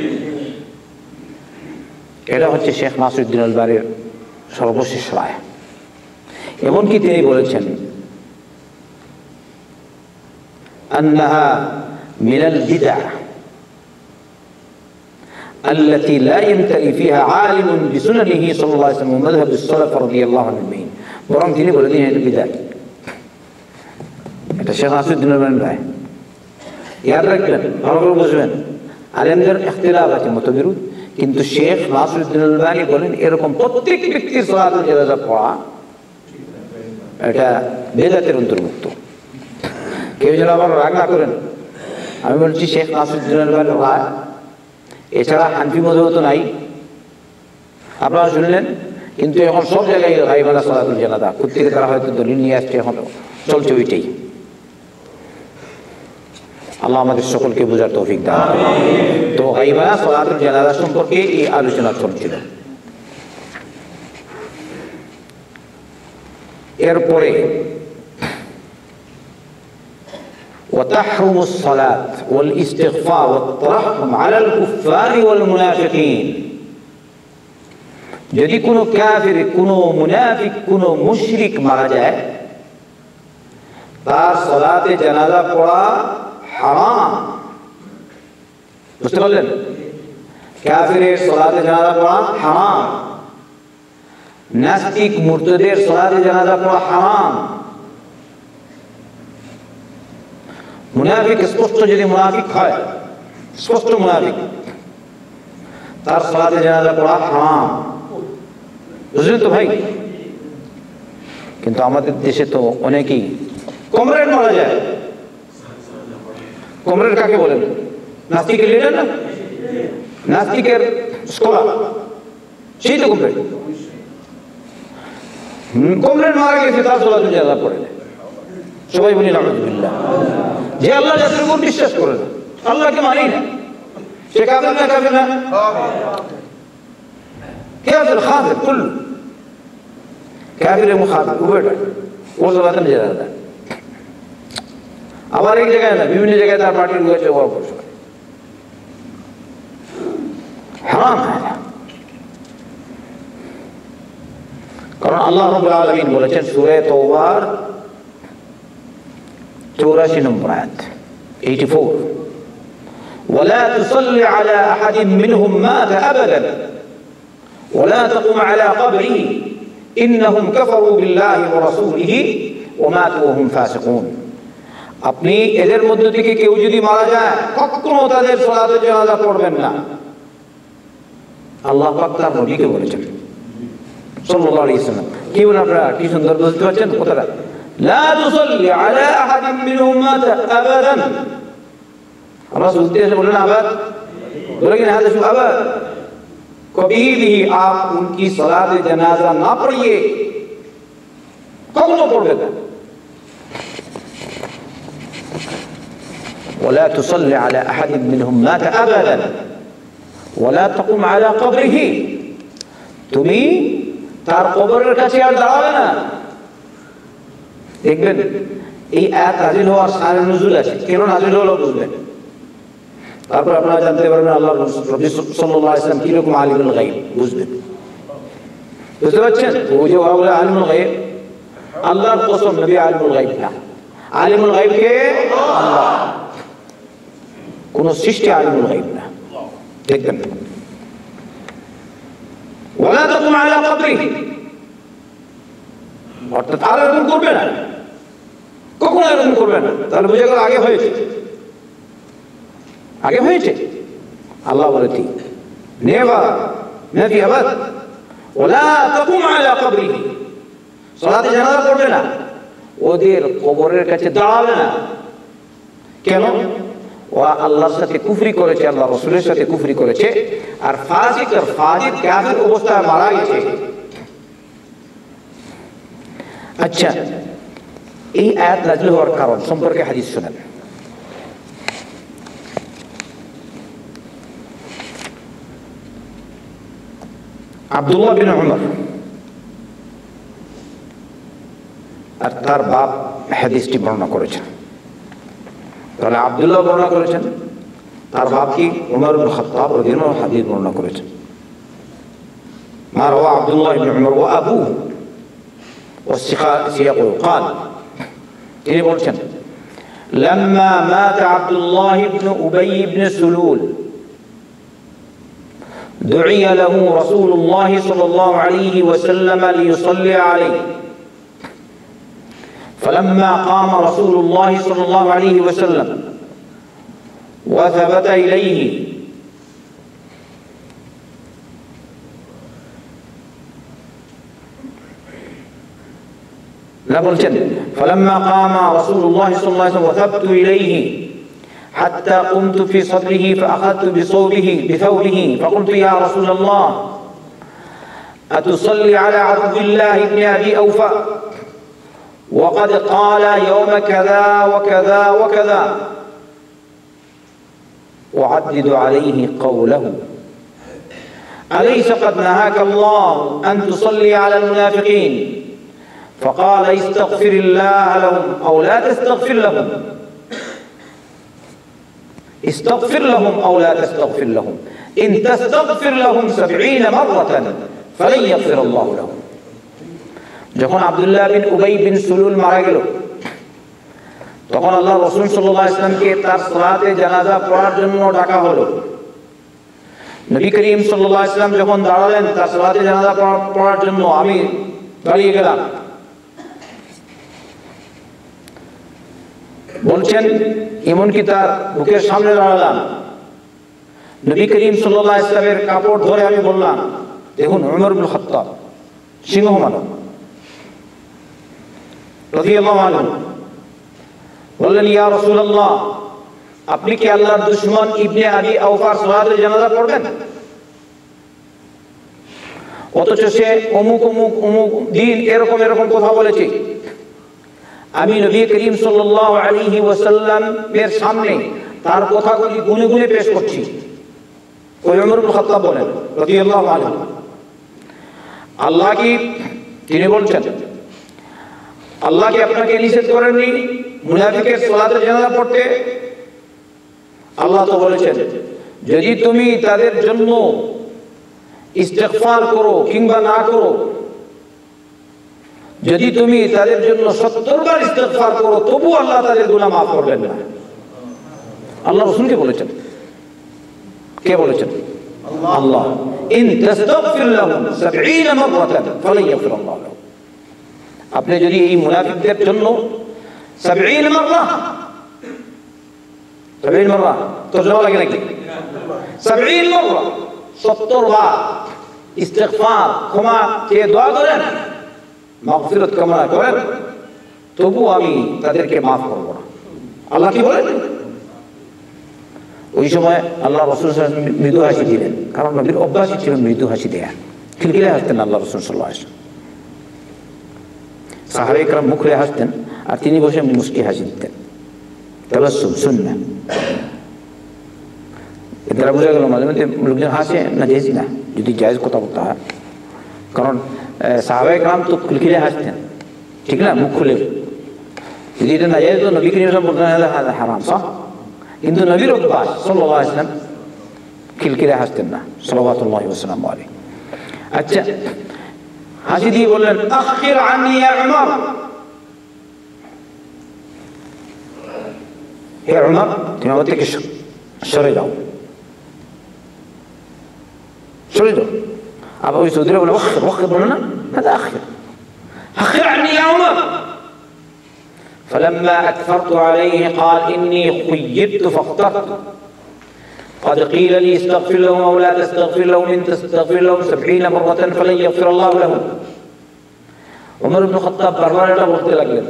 Speaker 1: এটা হচ্ছে শেখ নাসিরউদ্দিন আলবানীর সর্বশেষ রায়। এমনকি তিনি বলেছেন আন্নাহা মিনাল বিদআ التي لا ينتهي فيها عالم بسننه صلى الله عليه وسلم ومذهب السلف رضي الله عنهم। বরং তিনি বলে দিন এটা বিদআত। এটা শেখ নাসিরউদ্দিন আলবানী রায়। ইয়াদ রাখবেন, ভালো করে বুঝবেন, আলেমদের ইখতিলাফ আছে, মতবিরোধ, কিন্তু শেখ নাসিরউদ্দিন আলবানী বলেন এরকম প্রত্যেক ব্যক্তির সালাতুল জানাজা পড়া এটা বিদআতের অন্তর্ভুক্ত। কেউ যেন আবার রাগ না করেন, আমি বলছি শেখ নাসিরউদ্দিন আলবানী রায়, এছাড়া হানফি মযহাব তো নাই, আপনারা শুনলেন, কিন্তু এখন সব জায়গায় গায়িবানা সালাতুল জানাজা প্রত্যেকে তারা হয়তো দলিল নিয়ে আসছে, এখন চলছে ওইটাই। আল্লাহ আমাদের সকলকে বোঝার তৌফিক দান। তো গায়িবানা সালাতুল জানাজা সম্পর্কে এই আলোচনা চলছিল। এরপরে وتحرم الصلاة والاستغفار والترحم على الكفار والمنافقين। যদি কোনো কাফির, কোনো মুনাফিক, কোনো মুশরিক মারা যায়, তার সালাতে জানাজা পড়া হারাম। বুঝতে পারলেন? কাফিরের সালাতে জানাজা পড়া হারাম, নাস্তিক মুরতাদের সালাতে জানাজা পড়া হারাম। মুনাফিক স্পষ্ট যদি মুনাফিক হয়, স্পষ্ট মুনাফিক, তার সালাতে জানাজা পড়া হারাম। বুঝলেন তো ভাই? কিন্তু আমাদের দেশে তো অনেকেই কমরেড মারা যায়। কমরেড কাকে বলেন? নাস্তিকের লিডার না, নাস্তিকের স্কলার, সেই তো কমরেড। কমরেড মারা গেছে, তার সালাতে জানাজা পড়ে না। সবাই বলি নাউযুবিল্লাহ। যে আল্লাহ জাতির উপর বিশ্বাস করে না, আল্লাহকে মানি না, সে কাফের না? কাফের না? কাফের খাফির কুল্লু, কাফির এবং খাফির উভয়টা ওর সালাতে জানাজা দেয়। আবার এক জায়গায় না, বিভিন্ন জায়গায় তার পার্টির রয়েছে, হারাম। কারণ আল্লাহ রাব্বুল আলামিন বলেছেন সূরা তাওবার 84 নম্বর আয়াত 84, ولا تصل على أحد منهم مات أبدا ولا تقم على قبره إنهم كفروا بالله ورسوله وماتوا وهم فاسقون। আপনি এদের মধ্য থেকে কেউ যদি মারা যায়, কখনো তাদের সালাতে জানাজা পড়বেন না। আল্লাহ পাক তার নবীকে বলেছেন সাল্লাল্লাহু আলাইহি ওয়াসাল্লাম। কি বলেন আপনারা? কি সুন্দর বুঝতে পারছেন কথাটা? لا تصلي على أحد منهم مات أبدا। الله سبحانه बोले ना अबद, बोले कि هذا شو अबद, कभी भी आप उनकी सलात जनाजा ना पढ़िए, कौन पढ़ेगा? ولا تصلي على أحد منهم مات أبدا ولا تقم على قبره। তুমি তার কবরের কাছে আর দাঁড়াবে না। দেখবেন এই আয়াত নাযিল হওয়ার শানে নুজুল আছে, কেন নাযিল হলো বুঝবেন। তারপর আপনারা জানতে পারবেন আল্লাহর রাসূল সাল্লাল্লাহু আলাইহি ওয়াসাল্লাম কিরকম আলিমুল গায়ব, বুঝবেন। বুঝতে পারছেন? ওই যে ওরা বলে আলিমুল গায়ব, আল্লাহর কসম নবী আলিমুল গায়ব না। আলিমুল গায়ব কে? আল্লাহ, কোন সৃষ্টি আলিমুল গায়ব না। দেখবেন ওয়ালা তাকুম আলা কবরি, অর্থাৎ আর এরকম করবে না, কখনো এরকম করবে না। তাহলে বুঝে গেল আগে হয়েছে, আগে হয়েছে। আল্লাহ বলে ঠিক নেভার নাফি আবাদ ওয়ালা তাকুম আলা কবরিহি, সালাতে জানাজা পড়বে না, ওদের কবরের কাছে দাঁড়াবে না। কেন? ও আল্লাহর সাথে কুফরি করেছে, আল্লাহ রাসূলের সাথে কুফরি করেছে, আর ফাসিক আর ফাজির কাফির অবস্থায় মারা গেছে। আচ্ছা, এই আয়াত নাযিল হওয়ার কারণ সম্পর্কে হাদিস শুনেন। আব্দুল্লাহ বিন উমর আর তার বাপ হাদিসটি বর্ণনা করেছেন। তাহলে আব্দুল্লাহ বর্ণনা করেছেন, তার বাপ কি উমর ইবনে খাত্তাব রাদিয়াল্লাহু আনহু হাদিস বর্ণনা করেছেন। মা রাওয়া আব্দুল্লাহ ইবনে উমর ওয়া আবুহু ওয়া সিয়াকু قال, তিনি বলছেন লাম্মা মাত আব্দুল্লাহ ইবনে উবাই ইবনে সুলুল دعي له رسول الله صلى الله عليه وسلم ليصلي عليه فلما قام رسول الله صلى الله عليه وسلم وثبت إليه فلما قام رسول الله صلى الله عليه وسلم وثبت إليه حتى قمت في صدره فأخذت بثوبه فقلت يا رسول الله أتصلي على عبد الله بن أبي أوفى وقد قال يوم كذا وكذا وكذا، وعدد عليه قوله أليس قد نهاك الله أن تصلي على المنافقين؟ فقال استغفر الله لهم أو لا تستغفر لهم، استغفر لهم أو لا تستغفر لهم، إن تستغفر لهم 70 مرة فلن يغفر الله لهم। যখন আব্দুল্লাহ বিন উবাই বিন সুলুল মারা গেল, তখন আল্লাহ রাসূল সাল্লাল্লাহু আলাইহি ওয়াসাল্লামকে তার সালাতে জানাজা পড়ার জন্য ডাকা হলো। নবী করিম সাল্লাল্লাহু আলাইহি ওয়াসাল্লাম যখন দাঁড়ালেন তার সালাতে জানাজা পড়ার জন্য, আমি দাঁড়িয়ে গেলাম। বলছেন এমনকি তার বুকের সামনে দাঁড়ালাম। নবী করিম সাল্লাল্লাহু আলাইহি ওয়াসাল্লামের কাপড় ধরে আমি বললাম, দেখুন উমর ইবনে খাত্তাব সিংহ মানব রাদিয়াল্লাহু আনহু বললেন, ইয়া রাসূলুল্লাহ, আপনি কি আল্লাহর দুশমন ইবনে আবি আওফার সালাতে জানাজা পড়বেন? অথচ সে অমুক অমুক অমুক দিন এরকম এরকম কথা বলেছে। আমি নবী করিম সাল্লাল্লাহু আলাইহি ওয়াসাল্লামের সামনে তার কথাগুলি গুনে গুনে পেশ করছি। ওই উমর ইবনে খাত্তাব বলেন রাদিয়াল্লাহু আনহু, আল্লাহ কি, তিনি বলছেন আল্লাহ কি আপনাকে নিষেধ করেননি মুনাফিকের সালাতে জানাজা পড়তে? আল্লাহ তো বলেছেন যদি তুমি তাদের জন্য ইস্তেগফার করো কিংবা না করো, যদি তুমি তাদের জন্য 70 বার ইস্তেগফার করো তবু আল্লাহ তাদের গুনাহ মাফ করবেন না। আল্লাহ রাসূলকে বলেছেন। কে বলেছেন? আল্লাহ। ইন তাস্তাগফির লাহুম 70 মাররাতান ফালান ইয়াগফিরাল্লাহু লাহুম। আপনি যদি এই মুনাফিকদের জন্য 70 মাররা, 70 মাররা তরজমা লাগে নাকি? 70 মাররা 70 বার ইস্তেগফার ক্ষমা চেয়ে দোয়া করেন, মাগফিরাত কামনা করেন, তবু আমি তাদেরকে মাফ করব না। আল্লাহ কি বলেন? ওই সময় আল্লাহ রাসূল সাল্লাল্লাহু আলাইহি ওয়াসাল্লাম মৃদু হাসি দিলেন, কারণ নবীর অভ্যাসই ছিল মৃদু হাসি দেয়া। খিলখিলে হাসতেন আল্লাহ রাসূল সাল্লাল্লাহু আলাইহি ওয়াসাল্লাম। সাহাবায়ে কেরাম মুখ খুলে হাসতেন আর তিনি বসে মুস্কি হাসি দিতেন। তাবাসসুম সুন্নাহ। এটা বোঝা গেল মাঝে মধ্যে লোকজন হাসে না, জায়েজ না, যদি জায়েজ কথা বলতে হয়। কারণ সাহাবায়ে কেরাম তো খিলখিলে হাসতেন, ঠিক না, মুখ খুলে। যদি এটা না জায়েজ তো নবী করিম সাল্লাল্লাহু আলাইহি ওয়াসাল্লাম বলতেন হারাম, সহ। কিন্তু নবীর অভ্যাস সাল্লাল্লাহু আলাইহি ওয়াসাল্লাম খিলখিলে হাসতেন না সাল্লাল্লাহু ওয়াসাল্লাম আলাইহি। আচ্ছা, হাসি দিয়ে বললেন আখির আননি ইয়া উমর, হে উমর তুমি আমার থেকে সরে যাও, সরে যাও। আবার ওই সৌদিরা বলে ওয়াক্ত বলে না, হ্যাঁ আখির, أخر عني يا عمر فلما أكثرت عليه قال إني خيرت فاخترت قد قيل لي استغفر لهم أو لا تستغفر لهم إن تستغفر لهم 70 مرة فلن يغفر الله لهم ওমর ইবনে খাত্তাব বারবার এটা বলতে লাগলেন।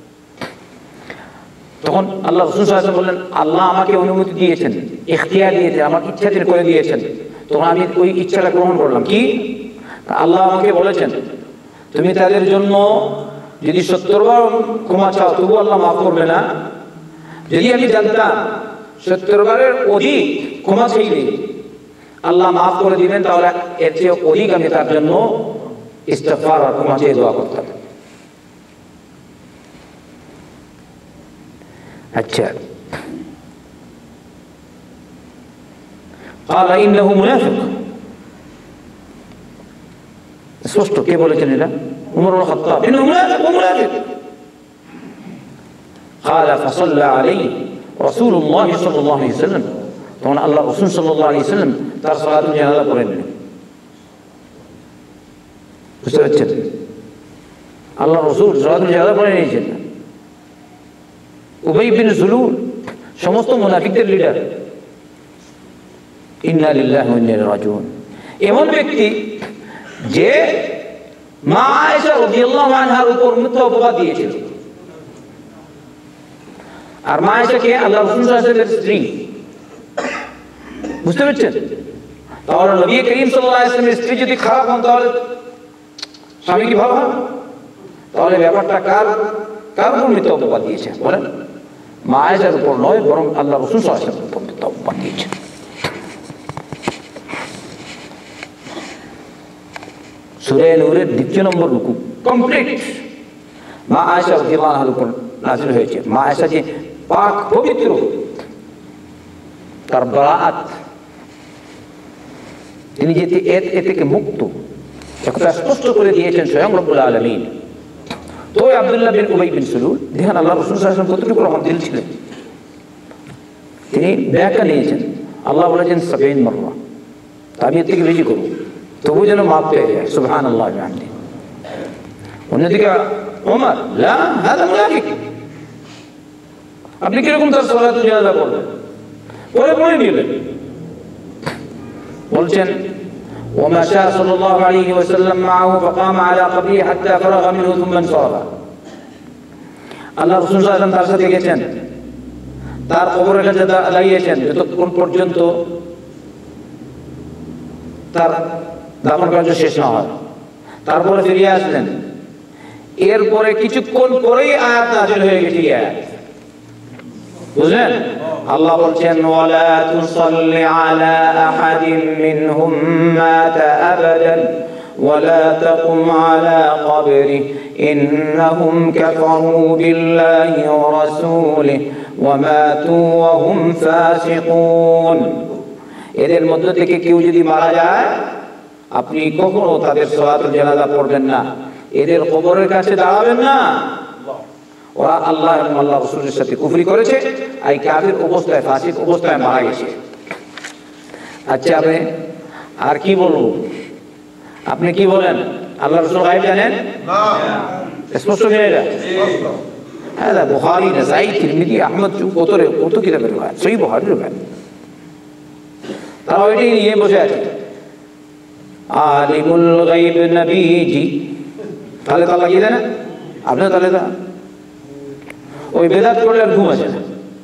Speaker 1: তখন আল্লাহ রাসূল সাল্লাল্লাহু আলাইহি ওয়াসাল্লাম বললেন, আল্লাহ আমাকে অনুমতি দিয়েছেন, ইখতিয়ার দিয়েছেন, আমার ইচ্ছা তিনি করে দিয়েছেন, তখন আমি ওই ইচ্ছাটা গ্রহণ করলাম। কি? আল্লাহ আমাকে বলেছেন তুমি তাদের জন্য যদি 70 বার ক্ষমা চাও তবু আল্লাহ মাফ করবে না। যদি আমি জানতাম 70 বারের অধিক ক্ষমা চাইলে আল্লাহ মাফ করে দিবেন, তাহলে এর চেয়ে অধিক আমি তার জন্য ইস্তিগফার আর ক্ষমা চেয়ে দোয়া করতাম। আচ্ছা, قال إنه منافق স্পষ্ট কে বলেছেন এটা? উমর ইবনে খাত্তাব। إنه منافق ومنافق قال فصلى عليه رسول الله صلى الله عليه وسلم তখন আল্লাহ রাসূল সাল্লাল্লাহু আলাইহি ওয়াসাল্লাম তার সালাতুল জানাজা পড়ে নিলেন। বুঝতে পারছেন? আল্লাহ রাসূল সালাতুল জানাজা পড়ে নিয়েছেন। উবাই বিন সুলুল সমস্ত মুনাফিকদের লিডার। ইন্না লিল্লাহি ওয়া ইন্না ইলাইহি রাজিউন। এমন ব্যক্তি যে মা আয়েশা রাদিয়াল্লাহু আনহার উপর মিথ্যা অপবাদ দিয়েছিল। আর মা আয়েশা কে? আল্লাহ রাসূল সাল্লাল্লাহু আলাইহি ওয়াসাল্লামের স্ত্রী। বুঝতে পারছেন? তাহলে নবী করিম সাল্লাল্লাহু আলাইহি ওয়াসাল্লামের স্ত্রী যদি খারাপ হন তাহলে স্বামী কি ভালো হবে? তাহলে ব্যাপারটা কার উপর মিথ্যা অপবাদ দিয়েছে বলেন? মা আয়েশার উপর নয়, বরং আল্লাহ রাসূল সাল্লাল্লাহু আলাইহি ওয়াসাল্লামের উপর মিথ্যা অপবাদ দিয়েছে। সূরা নূরের 2 নম্বর রুকু কমপ্লিট মা আয়েশা রাদিয়াল্লাহু আনহার উপর নাযিল হয়েছে। মা আয়েশা যে পাক পবিত্র, তার বারাত, তিনি যে এ থেকে মুক্ত, একটা স্পষ্ট করে দিয়েছেন স্বয়ং রব্বুল আলামিন। তো আব্দুল্লাহ বিন উবাই বিন সুলুল দেখেন আল্লাহ রাসূল সাল্লাল্লাহু আলাইহি ওয়াসাল্লাম কতটুকু রহমত ছিলেন। তিনি ব্যাখ্যা নিয়েছেন, আল্লাহ বলেছেন 70 মাররা, আমি এর থেকে বেশি করব তবু যেন মাফ পেয়ে যায়। সুবহানাল্লাহ ওয়া বিহামদিহি। অন্যদিকে ওমর লা হাদা মুনাফিক। আপনি কিরকম তার সালাতুল জানাজা করবেন? পরে নিলেন। বলছেন ومشى صلى الله عليه وسلم معه فقام على قبره حتى فرغ منه ثم انصرف। আল্লাহ রাসূল সাল্লাল্লাহু আলাইহি ওয়াসাল্লাম তার সাথে গেছেন, তার কবরের কাছে দাঁড়িয়েছেন যতক্ষণ পর্যন্ত তার দাফন কার্য শেষ না হয়। তারপরে ফিরে আসলেন। এরপরে কিছুক্ষণ পরেই আয়াত নাযিল হয়ে গেছে। বুঝলেন? আল্লাহ বলছেন ওয়ালা তুসাল্লি আলা আহাদিন মিনহুম মাতা আবাদান ওয়ালা তাকুম আলা কবরিহি ইন্নাহুম কাফারু বিল্লাহি ওয়া রাসূলিহি ওয়া মাতু ওয়া হুম ফাসিকুন। এদের মধ্য থেকে কেউ যদি মারা যায় আপনি কখনো তাদের সালাতুল জানাজা পড়বেন না, এদের কবরের কাছে দাঁড়াবেন না। ওরা আল্লাহ এবং আল্লাহ রাসূলের সাথে কুফরি করেছে, এই কাফির অবস্থায়, ফাসিক অবস্থায় মারা গেছে। আচ্ছা, আপনি আর কি বলবো? আপনি কি বলেন? আল্লাহ রাসূল গায়েব জানেন না? স্পষ্ট কিনা এটা? হ্যাঁ, বুখারী, নাসাঈ, তিরমিজি, আহমদ, কত কিতাবের রওয়ায়াত, সহিহ বুখারীর রওয়ায়াত। তারা ওইটাই নিয়ে বসে আছে। আলিমুল গায়ব নবীজি, তাহলে তার লাগিয়ে দেয় না? আপনার তাহলে ওই বেদাত করলে আর ঘুম আসে না।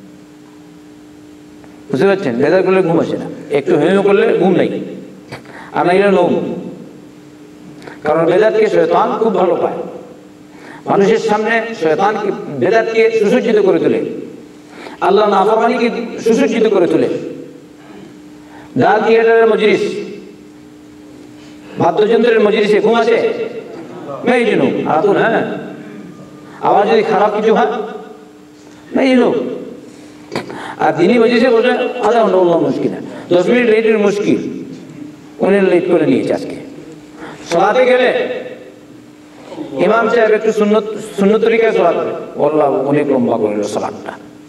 Speaker 1: বুঝতে পারছেন? বেদাত করলে ঘুম আসে না, একটু হেমিও করলে ঘুম নেই, আর নাইলে নৌম। কারণ বেদাতকে শয়তান খুব ভালো পায়। মানুষের সামনে শয়তান বেদাতকে সুসজ্জিত করে তোলে, আল্লাহ নাফরমানিকে সুসজ্জিত করে তোলে। গান থিয়েটারের মজলিস, বাদ্যযন্ত্রের মজলিসে ঘুম আসে? মেয়ে জন্য আতুন, হ্যাঁ, আবার যদি খারাপ কিছু হয় মেয়ে জন্য। আর তিনি মজলিসে বসে আধা ঘন্টা বললাম মুশকিল, 10 মিনিট লেটের মুশকিল, উনি লেট করে নিয়েছে। আজকে সালাতে গেলে ইমাম সাহেব একটু সুন্নত তরিকায় সালাত করে, বললাম অনেক লম্বা করে সালাতটা।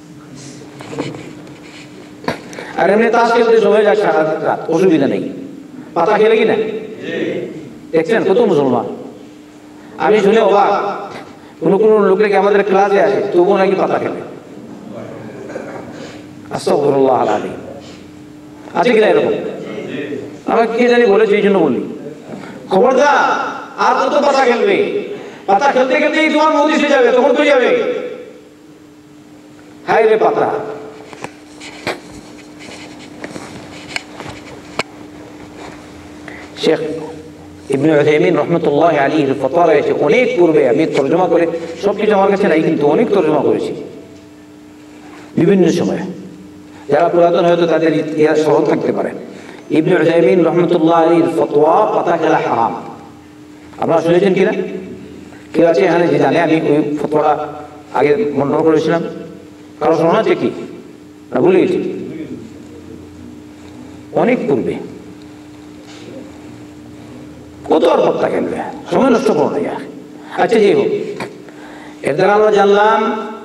Speaker 1: আর এমনি তাস খেলতে সময় যায় সারা রাত, অসুবিধা নেই। পাতা খেলে কি না? দেখছেন কত মুসলমান আমি শুনে অবাক, কোনো কোনো লোকের কি আমাদের ক্লাসে আসে তবুও নাকি পাতা খেলে। আস্তাগফিরুল্লাহ আল-আযীম। আছে কিনা এরকম? আমাকে কে জানি বলেছে, এই জন্য বলি খবরদার আর কত পাতা খেলবে। পাতা খেলতে খেলতেই তোমার মৌত এসে যাবে, তখন তো যাবে। হায় রে পাতা। শেখ ইবনে উসাইমিন রাহমাতুল্লাহ আলাইহির ফতোয়া রয়েছে অনেক পূর্বে, আমি তরজমা করে সব কিছু আমার কাছে নাই, কিন্তু অনেক তরজমা করেছি বিভিন্ন সময়ে। যারা পুরাতন হয়তো তাদের ইতিহাস স্মরণ থাকতে পারে। ইবনে উসাইমিন রাহমাতুল্লাহ আলাইহির ফতোয়া পাতা খেলা হারাম। আপনারা শুনেছেন কিনা? কেউ আছে এখানে যে জানে? আমি ওই ফতোয়াটা আগে মন্ডন করেছিলাম, কারো শোনা আছে কি না ভুলে গেছি? অনেক পূর্বে। কত আর পাতা খেলবে, সময় নষ্ট করো না। আচ্ছা যাই হোক, এর দ্বারা আমরা জানলাম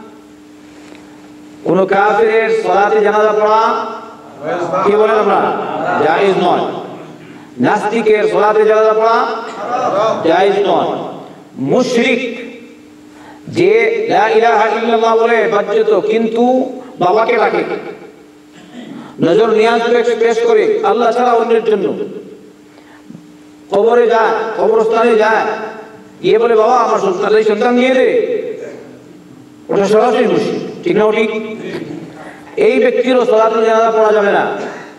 Speaker 1: কোন কাফিরের সালাতে জানাজা পড়া কি বলেন আপনারা জায়েজ নয়। নাস্তিকের সালাতে জানাজা পড়া জায়েজ নয়। মুশরিক যে লা ইলাহা ইল্লাল্লাহ বলে বাজ্যত কিন্তু বাবাকে রাখে, নজর নিয়াজ পেশ করে আল্লাহ ছাড়া অন্যের জন্য, কবরে যায়, কবরস্থানে যায়, গিয়ে বলে বাবা আমার সন্তান নিয়ে দে, ওটা সরাসরি মুশরিক। ঠিক না? ঠিক। এই ব্যক্তিরও সালাতে জানাজা পড়া যাবে না।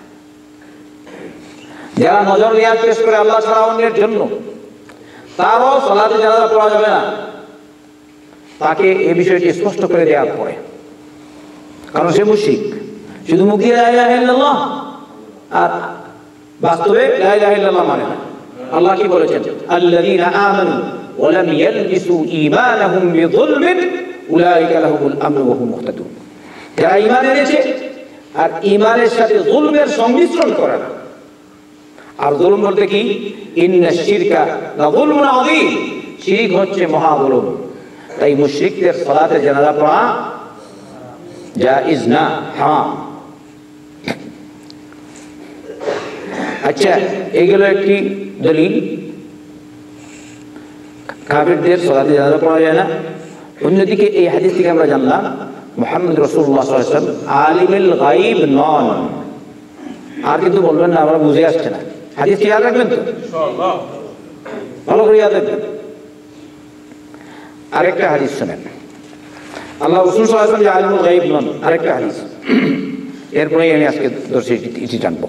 Speaker 1: যারা নজর নিয়াজ পেশ করে আল্লাহ ছাড়া অন্যের জন্য, তারও সালাতে জানাজা পড়া যাবে না। তাকে এই বিষয়টি স্পষ্ট করে দেওয়ার পরে, কারণ সে মুশরিক। শুধু মুখ দিয়ে লা ইলাহা ইল্লাল্লাহ আর বাস্তবে লা ইলাহা ইল্লাল্লাহ মানে না। আল্লাহ কি বলেছেন? আল্লাযীনা আমানু ওয়া লাম ইয়ালবিসু ঈমানাহুম বিযুলমিন উলাইকা লাহুমুল আমনু ওয়া হুম মুহতাদুন। যারা ঈমান এনেছে আর ঈমানের সাথে যুলমের সংমিশ্রণ করে না। আর যুলম বলতে কি? ইন্নাশ শিরকা লাযুলমুন আযীম। শিরক হচ্ছে মহা যুলম। তাই মুশরিকদের সালাতে জানাজা পড়া জায়েজ না, হারাম। আচ্ছা, এইগুলো একটি দলিল, কাফিরদের সালাতে জানাজা পড়া যায় না। অন্যদিকে এই হাদিস থেকে আমরা জানলাম মুহাম্মদ রাসূলুল্লাহ সাল্লাল্লাহু আলাইহি ওয়াসাল্লাম আলিমুল গায়ব নন। আর কিন্তু বলবেন না আমরা বুঝে আসছে না। হাদিসটি ইয়াদ রাখবেন তো ইনশাআল্লাহ, ভালো করে ইয়াদ রাখবেন। আরেকটা হাদিস শুনেন, আল্লাহ রাসূল সাল্লাল্লাহু আলাইহি ওয়াসাল্লাম যে আলিমুল গায়ব নন, আরেকটা হাদিস। এরপরে আমি আজকে দর্শে এটি জানবো।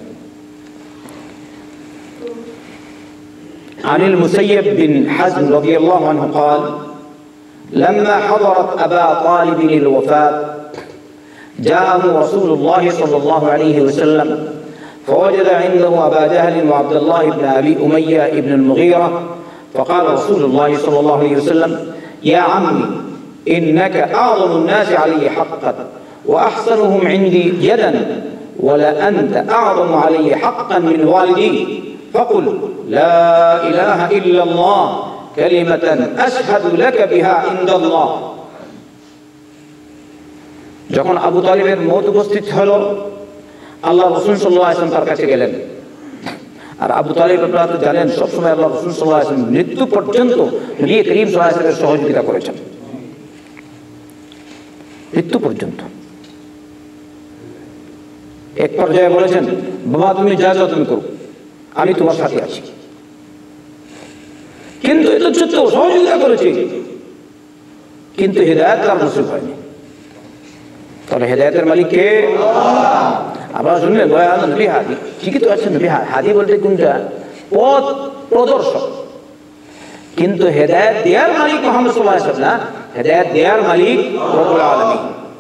Speaker 1: عن المسيب بن حزم رضي الله عنه قال لما حضرت أبا طالب الوفاة جاءه رسول الله صلى الله عليه وسلم فوجد عنده أبا جهل وعبد الله بن أبي أمية بن المغيرة فقال رسول الله صلى الله عليه وسلم يا عمي إنك أعظم الناس علي حقا وأحسنهم عندي يدا ولا أنت أعظم علي حقا من والدي فقل لا إله إلا الله كلمة أشهد لك بها عند الله। যখন আবু তালিবের মওত উপস্থিত হলো, আল্লাহ রাসূল সাল্লাল্লাহু আলাইহি ওয়াসাল্লাম তার কাছে গেলেন। আর আবু তালিব আপনারা তো জানেন সবসময় আল্লাহ রাসূল সাল্লাল্লাহু আলাইহি ওয়াসাল্লাম মৃত্যু পর্যন্ত নবী করিম সাল্লাল্লাহু আলাইহি ওয়াসাল্লামের সহযোগিতা করেছেন, মৃত্যু পর্যন্ত। এক পর্যায়ে বলেছেন, বাবা তুমি যা চাও তুমি করো, আমি তোমার সাথে আছি। কিন্তু এটা সত্য, সহযোগিতা করেছি, কিন্তু হেদায়েত তার নসিব হয়নি। তাহলে হেদায়েতের মালিক কে? আবার শুনলেন নবী হাদি, ঠিকই তো আছে, নবী হাদি বলতে কোনটা? পথ প্রদর্শক। কিন্তু হেদায়েত দেওয়ার মালিক মুহাম্মদ সাল্লাল্লাহু আলাইহি ওয়াসাল্লাম না, হেদায়েত দেওয়ার মালিক রব্বুল আলামিন।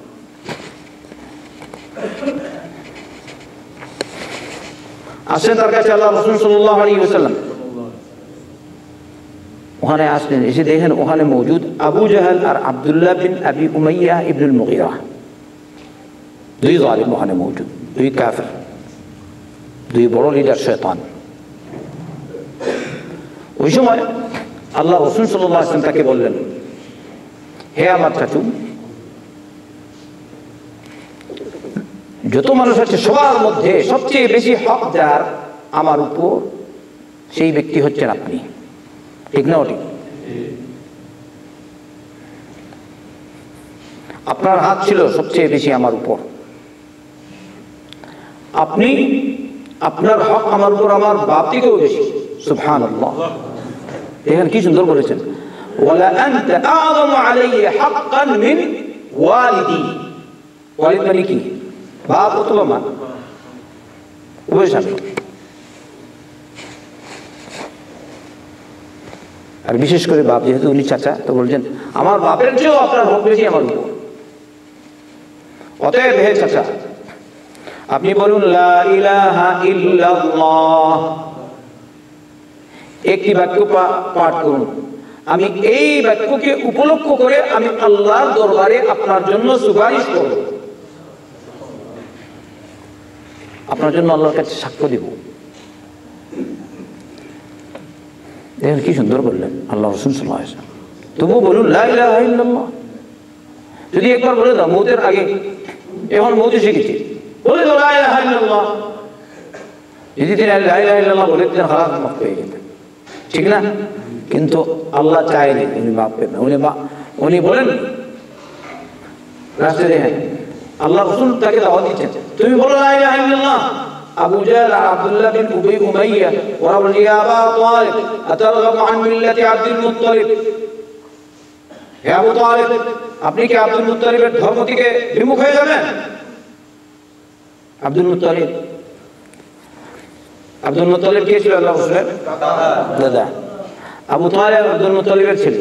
Speaker 1: আসেন তার কাছে আল্লাহ রাসূল সাল্লাল্লাহু আলাইহি ওয়াসাল্লাম, ওখানে আসলেন, এসে দেখেন ওখানে মৌজুদ আবু জাহল আর আব্দুল্লাহ বিন আবি উমাইয়া ইবনুল মুগীরা, দুই জালিম ওখানে মৌজুদ, দুই কাফির, দুই বড় লিডার শয়তান। ওই সময় আল্লাহ রাসূল সাল্লাল্লাহু আলাইহি ওয়াসাল্লাম তাকে বললেন, হে আমার চাচু, যত মানুষ আছে সবার মধ্যে সবচেয়ে বেশি হকদার আমার উপর সেই ব্যক্তি হচ্ছেন আপনি। ঠিক না? ঠিক। আপনার হাত ছিল সবচেয়ে বেশি আমার উপর, আপনি আপনার হক আমার উপর আমার বাপ থেকেও বেশি। সুবহানাল্লাহ, এখানে কি সুন্দর বলেছেন, ওয়ালা আনতা আ'যামু আলাইয়া হাক্কান মিন ওয়ালিদি। ওয়ালিদ মানে কি? বাপ অথবা মা, উভয় স্বামী। আর বিশেষ করে বাপ, যেহেতু উনি চাচা, তো বলছেন আমার বাপের চেয়েও আপনার হক বেশি আমার উপর। অতএব হে চাচা, আপনি বলুন লা ইলাহা ইল্লাল্লাহ, একটি বাক্য পাঠ করুন। আমি এই বাক্যকে উপলক্ষ করে আমি আল্লাহর দরবারে আপনার জন্য সুপারিশ করব, আপনার জন্য আল্লাহর কাছে সাক্ষ্য দিব। দেখেন কি সুন্দর বললেন আল্লাহ রাসূল সাল্লাল্লাহু আলাইহি ওয়াসাল্লাম। তবুও বলুন লা ইলাহা ইল্লাল্লাহ। যদি একবার বলে দাও মৌতের আগে, এখন মৌত শিখেছি, বলে দাও লা ইলাহা ইল্লাল্লাহ, যদি তিনি লা ইলাহা ইল্লাল্লাহ বলে দিতেন খালাস মাফ হয়ে যেতেন, ঠিক না? কিন্তু আল্লাহ চাইলেন উনি মাফ করবেন। উনি বলেন রাস্তায়, দেখেন আল্লাহ রাসূল তাকে দাওয়াত দিচ্ছেন, তুমি বলো লা ইলাহা ইল্লাল্লাহ। আবু জাহল আর আব্দুল্লাহ বিন উবাই উমাইয়া ওরা বলেন ইয়া আবা তালিব আতারগাবু আন মিল্লাতি আব্দুল মুত্তালিব। হে আবু তালিব, আপনি কি আব্দুল মুত্তালিবের ধর্ম থেকে বিমুখ হয়ে যাবেন? আব্দুল মুত্তালিব কে ছিল? আল্লাহ রাসূলের দাদা। আবু তালিব আব্দুল মুত্তালিবের ছেলে,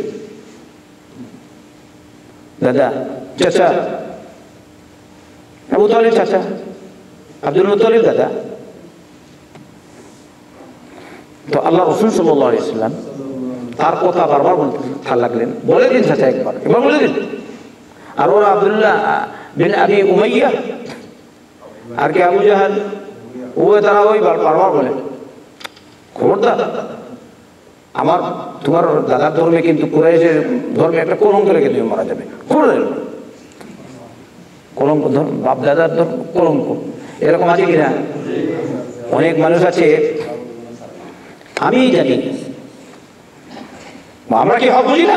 Speaker 1: দাদা, চাচা। আবু তালিব চাচা, আব্দুল মুত্তালিব দাদা। তো আল্লাহ রাসূল সাল্লাল্লাহু আলাইহি ওয়াসাল্লাম তার কথা বারবার বলতে লাগলেন, বলে দিন চাচা, একবার বলে দিন। আর ওরা আব্দুল্লাহ বিন আবি উমাইয়া আর কি আবু জাহল, তারা ওই বারবার বলে খবরদার, তোমার দাদার ধর্মে কিন্তু কুরাইশের ধর্মে একটা কলঙ্ক রেখে তুমি মারা যাবে। কলঙ্ক, বাপ দাদার ধর্ম কলঙ্ক, এরকম আছে কিনা? অনেক মানুষ আছে, আমি জানি আমরা কি হক বুঝি না,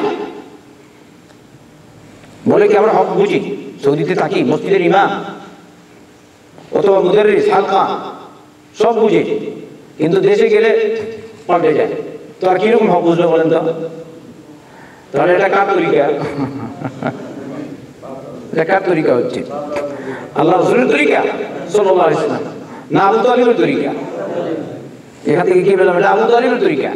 Speaker 1: বলে কি আমরা হক বুঝি। সৌদিতে থাকি, মসজিদের ইমাম অথবা মুদাররিস হালকা সব বুঝে, কিন্তু দেশে গেলে পাল্টে যায়। তো আর কিরকম হক বুঝবে বলেন তো? তাহলে এটা কার তরিকা? এটা কার তরিকা হচ্ছে? আল্লাহ রাসূলের তরিকা সাল্লাল্লাহু আলাইহি ওয়াসাল্লাম না আবু তালিবের তরিকা? এখান থেকে কি বললাম, এটা আবু তালিবের তরিকা।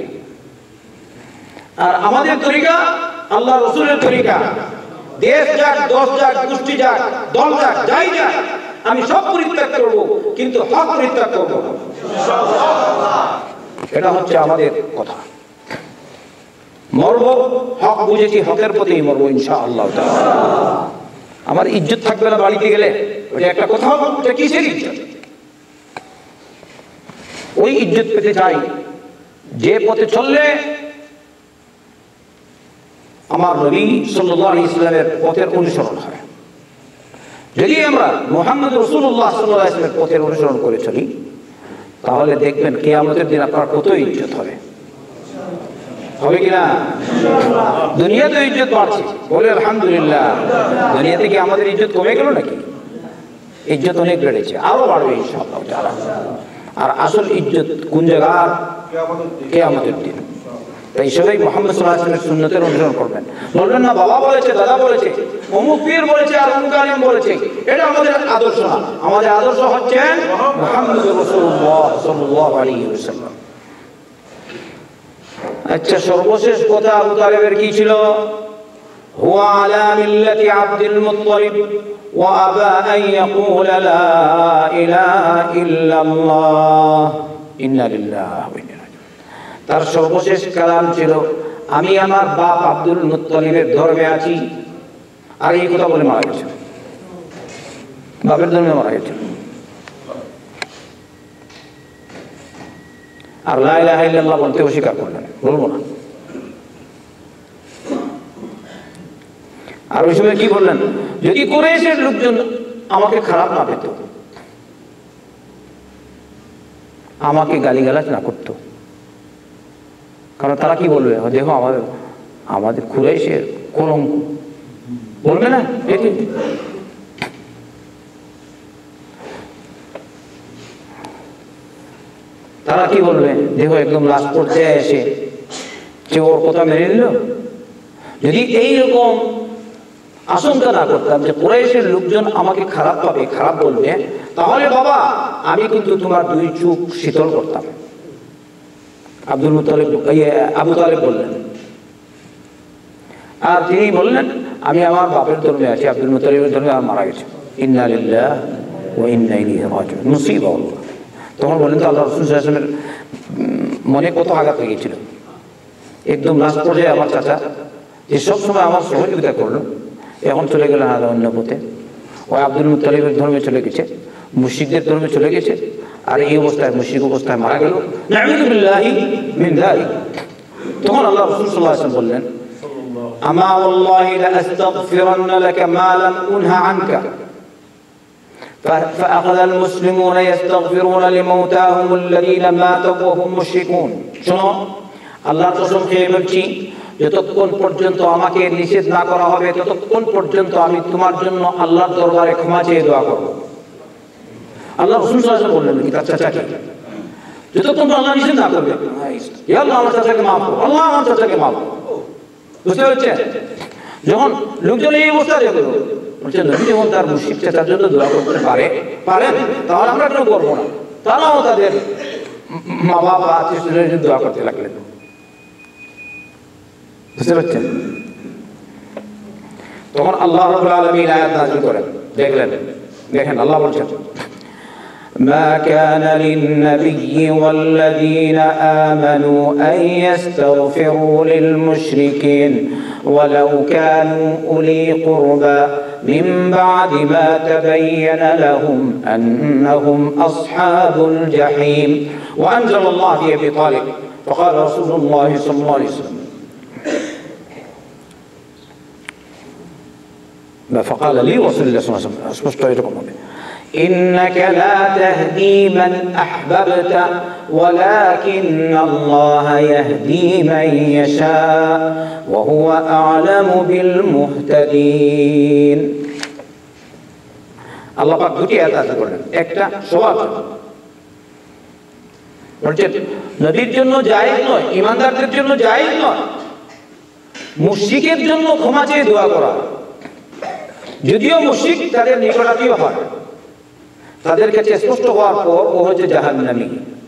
Speaker 1: আর আমাদের তরিকা আল্লাহ রাসূলের তরিকা। দেশ যাক, দশ যাক, গোষ্ঠী যাক, দল যাক, যাই যাক, আমি সব পরিত্যাগ করব, কিন্তু হক পরিত্যাগ করব না। এটা হচ্ছে আমাদের কথা। মরব, হক বুঝেছি, হকের প্রতি মরব ইনশাআল্লাহ তাআলা। আমার ইজ্জত থাকবে না বাড়িতে গেলে, ওটা একটা কথা হবে, এটা কিসের ইজ্জত? ওই ইজ্জত পেতে চাই যে পথে চললে আমার নবী সাল্লাল্লাহু আলাইহি ওয়াসাল্লামের পথের অনুসরণ হয়। যদি আমরা মুহাম্মদ রাসূলুল্লাহ সাল্লাল্লাহু আলাইহি ওয়াসাল্লামের পথের অনুসরণ করে চলি, তাহলে দেখবেন কিয়ামতের দিন আপনার কত ইজ্জত হবে। হবে কিনা? দুনিয়াতে ইজ্জত বাড়ছে, বলে আলহামদুলিল্লাহ। দুনিয়াতে কি আমাদের ইজ্জত কমে গেল নাকি? ইজ্জত অনেক বেড়েছে, আরো বাড়বে ইনশাআল্লাহ তাআলা। আর আসল ইজ্জত কোন জায়গায়? কিয়ামতের দিন। তাই সবাই মুহাম্মদ সাল্লাল্লাহু আলাইহি ওয়াসাল্লামের সুন্নতের অনুসরণ করবেন। বলবেন না বাবা বলেছে, দাদা বলেছে, অমুক পীর বলেছে, আর অমুক আলেম বলেছে, এটা আমাদের আদর্শ না। আমাদের আদর্শ হচ্ছে মুহাম্মদ রাসূলুল্লাহ সাল্লাল্লাহু আলাইহি ওয়াসাল্লাম। আচ্ছা, সর্বশেষ কথা আবু তালিবের কি ছিল? হুয়া আলা মিল্লাতি আব্দুল মুত্তালিব ওয়া আবা আন ইয়াকুলা লা ইলাহা ইল্লাল্লাহ ইন্না লিল্লাহি ওয়া ইন্না ইলাইহি রাজিউন। তার সর্বশেষ কালাম ছিল আমি আমার বাপ আব্দুল মুত্তালিবের ধর্মে আছি। আর এই কথা বলে মারা গেছে, বাপের ধর্মে মারা গেছে। আর লা ইলাহা ইল্লাল্লাহ বলতে অস্বীকার করলেন, বলবো না। আর ওই সময় কি বললেন? যদি কুরাইশের লোকজন আমাকে খারাপ না পেত, আমাকে গালিগালাজ না করতো, কারণ তারা কি বলবে, দেখো আমাদের কুরাইশের কলঙ্ক, বলবে না? তারা কি বলবে? দেখো একদম লাস্ট পর্যায়ে এসে যে ওর কথা মেনে নিল। যদি এইরকম আশঙ্কা না করতাম যে কুরাইশের লোকজন আমাকে খারাপ পাবে, খারাপ বলবে, তাহলে বাবা আমি কিন্তু তোমার দুই চোখ শীতল করতাম। আবু তালেব বললেন। আর তিনি বললেন আমি আমার বাপের ধর্মে আছি, আব্দুল মুত্তালিবের ধর্মে আমার মারা গেছে। ইন্না লিল্লাহি ওয়া ইন্না ইলাইহি রাজিউন। মুসিবত। তখন বলেন তো আল্লাহ রাসূল সাল্লাল্লাহু আলাইহি ওয়াসাল্লামের মনে কত আঘাত লেগেছিল। একদম লাস্ট পর্যায়ে আমার চাচা যে সবসময় আমার সহযোগিতা করলো, এখন চলে গেলেন আলাদা অন্য পথে। ওই আব্দুল মুত্তালিবের ধর্মে চলে গেছে, মুশরিকদের ধর্মে চলে গেছে, আর এই অবস্থায় মুশরিক অবস্থায় মারা গেল। নাউযু বিল্লাহি মিন যালিক। তখন আল্লাহ রাসূল সাল্লাল্লাহু আলাইহি ওয়াসাল্লাম বললেন আমা ওয়াল্লাহি লা আস্তাগফিরান্না লাকা মা লাম উনহা আনকা। فأخذ المسلمون يستغفرون لموتاهم الذين ماتوا وهم مشركون। শোনো, আল্লাহর কসম খেয়ে বলছি, যতক্ষণ পর্যন্ত আমাকে নিষেধ না করা হবে ততক্ষণ পর্যন্ত আমি তোমার জন্য আল্লাহর দরবারে ক্ষমা চেয়ে দোয়া করব। আল্লাহ রাসূল সাল্লাল্লাহু আলাইহি ওয়াসাল্লাম বললেন কি তার চাচাকে যতক্ষণ আল্লাহ নিষেধ না করবে, ইয়া আল্লাহ আমার চাচাকে মাফ করো, আল্লাহ আমার চাচাকে মাফ করো। বুঝতে পারছেন? যখন লোকজন এই অবস্থা দেখলো, বলছেন নবী যখন তার মুশরিক চাচার জন্য দোয়া করতে পারেন, তাহলে আমরা কেন করবো না? তারাও তাদের মা বাবা আত্মীয়-স্বজনের জন্য দোয়া করতে লাগলেন। বুঝতে পারছেন? তখন আল্লাহ রাব্বুল আলামিন আয়াত নাযিল করেন। দেখেন আল্লাহ বলছেন ما كان للنبي والذين آمنوا أن يستغفروا للمشركين ولو كانوا أولي قربى من بعد ما تبين لهم أنهم أصحاب الجحيم وأنزل الله في أبي طالب فقال رسول الله صلى الله عليه وسلم فقال لي رسول الله صلى الله عليه وسلم إنك لا تهدي من أحببت ولكن الله يهدي من يشاء وهو أعلم بالمهتدين। আল্লাহ পাক দুটি আয়াত নাযিল করলেন, একটা সবার জন্য। বলছেন নবীর জন্য জায়েজ নয়, ঈমানদারদের জন্য জায়েজ নয় মুশরিকের জন্য ক্ষমা চেয়ে দোয়া করা। যদিও মুশরিক তাদের নিকটাত্মীয় হয়, তাদের কাছে স্পষ্ট হওয়ার পর ও হচ্ছে জাহান্নামী।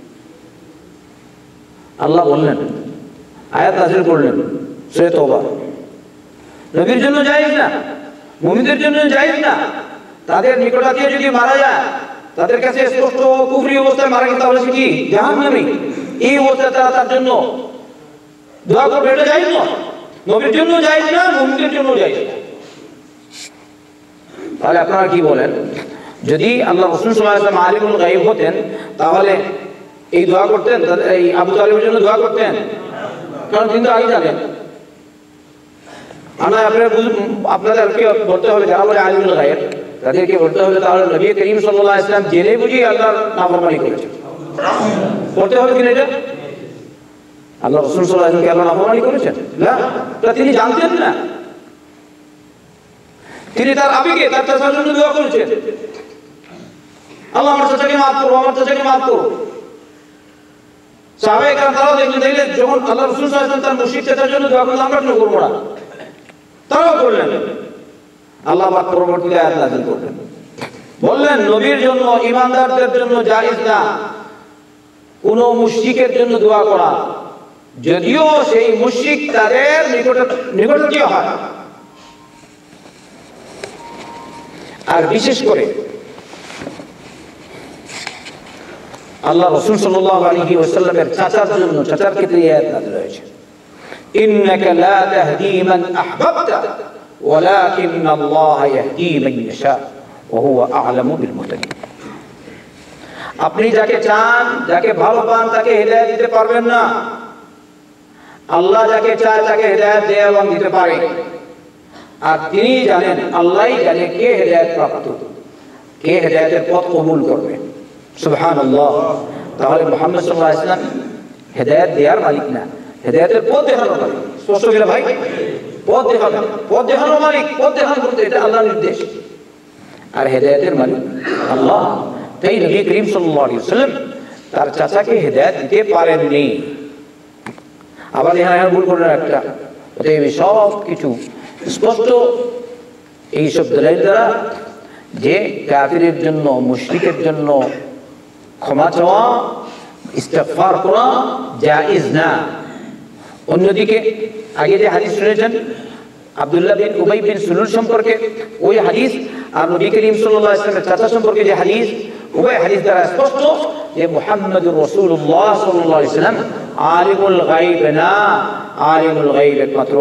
Speaker 1: আল্লাহ বললেন, আয়াত নাযিল করলেন সূরা তওবা, নবীর জন্য জায়েজ না, মুমিনদের জন্য জায়েজ না। তাদের নিকটাত্মীয় যদি মারা যায়, তাদের কাছে স্পষ্ট কুফরি অবস্থায় মারা গেলে তাহলে সে কি জাহান্নামী। এই অবস্থায় তারা তার জন্য দোয়া করবে, এটা জায়েজ নয়। নবীর জন্য জায়েজ না, মুমিনদের জন্য জায়েজ না। তাহলে আপনারা কি বলেন, যদি আল্লাহ রাসূল সাল্লাল্লাহু আলাইহি ওয়াসাল্লাম আলিমুল গায়ব হতেন তাহলে এই দোয়া করতেন, এই আবু তালেবের জন্য দোয়া করতেন? কারণ তিনি তো আগে জানেন। আপনাদেরকে বলতে হবে যারা বলে আলিমুল গায়ব, তাদেরকে বলতে হবে তাহলে নবী করিম সাল্লাল্লাহু আলাইহি ওয়াসাল্লাম জেনে বুঝি আল্লাহর নাফরমানি করেছেন। বলতে হবে কিনা এটা? আল্লাহ রাসূল সাল্লাল্লাহু আলাইহি ওয়াসাল্লাম আল্লাহর নাফরমানি করেছেন? না, এটা তিনি জানতেন না। তিনি তার আবেগে তার চাচার জন্য দোয়া করেছেন, আল্লাহ আমার চাচাকে মাফ করো, আমার চাচাকে মাফ করো। সাহাবায়ে কেরাম তারাও দেখলেন যখন আল্লাহ রাসূল সাল্লাল্লাহু আলাইহি ওয়াসাল্লাম তার মুশরিক চাচার জন্য দোয়া করলেন, আমরা কেন করবো না? তারাও করলেন। আল্লাহ পাক পরবর্তীতে আয়াত নাযিল করলেন, বললেন নবীর জন্য, ঈমানদারদের জন্য জায়েজ না কোন মুশরিকের জন্য দোয়া করা, যদিও সেই মুশরিক তাদের নিকটবর্তী হয়। আর বিশেষ করে আল্লাহ রাসূল সাল্লাল্লাহু আলাইহি ওয়াসাল্লামের চাচার জন্য, চাচার ক্ষেত্রে এই আয়াত নাযিল হয়েছে, ইন্নাকা লা তাহদি মান আহবাবতা ওয়ালাকিন আল্লাহ ইয়াহদি মান ইয়াশা ওয়া হুয়া আ'লামু বিল মুহতাদিন। আপনি যাকে চান, যাকে ভালো পান তাকে হিদায়াত দিতে পারবেন না। আল্লাহ যাকে চায় তাকে হিদায়াত দেয় এবং দিতে পারে। আর তিনি জানেন, আল্লাহই জানে কে হিদায়াত প্রাপ্ত, কে হিদায়াতের পথ কবুল করবে। সুবহানাল্লাহ। তাহলে মুহাম্মদ সাল্লাল্লাহু আলাইহি ওয়াসাল্লাম হিদায়াত দেওয়ার মালিক না, হেদায়েতের পথ দেখানোর মালিক। স্পষ্ট কিনা ভাই? পথ দেখানো, পথ দেখানোর মালিক, পথ দেখানো বলতে এটা আল্লাহর নির্দেশ। আর হেদায়েতের মালিক আল্লাহ। তাই নবী করিম সাল্লাল্লাহু আলাইহি ওয়াসাল্লাম তার চাচাকে হেদায়েত দিতে পারেননি। আবার এখানে ভুল করলেন একটা, অতএব সব কিছু স্পষ্ট এইসব দলিল দ্বারা যে কাফিরের জন্য, মুশরিকের জন্য ক্ষমা চাওয়া, ইস্তিগফার করা জায়েজ না। অন্যদিকে আগে যে হাদিস শুনেছেন আব্দুল্লাহ বিন উবাই বিন সুলুল সম্পর্কে ওই হাদিস, আর নবী করিম সাল্লাল্লাহু আলাইহি ওয়াসাল্লামের চাচা সম্পর্কে যে হাদিস, উভয় হাদিস দ্বারা স্পষ্ট যে মুহাম্মদুর রাসূলুল্লাহ সাল্লাল্লাহু আলাইহি ওয়াসাল্লাম আলিমুল গায়ব না, আলিমুল গায়ব একমাত্র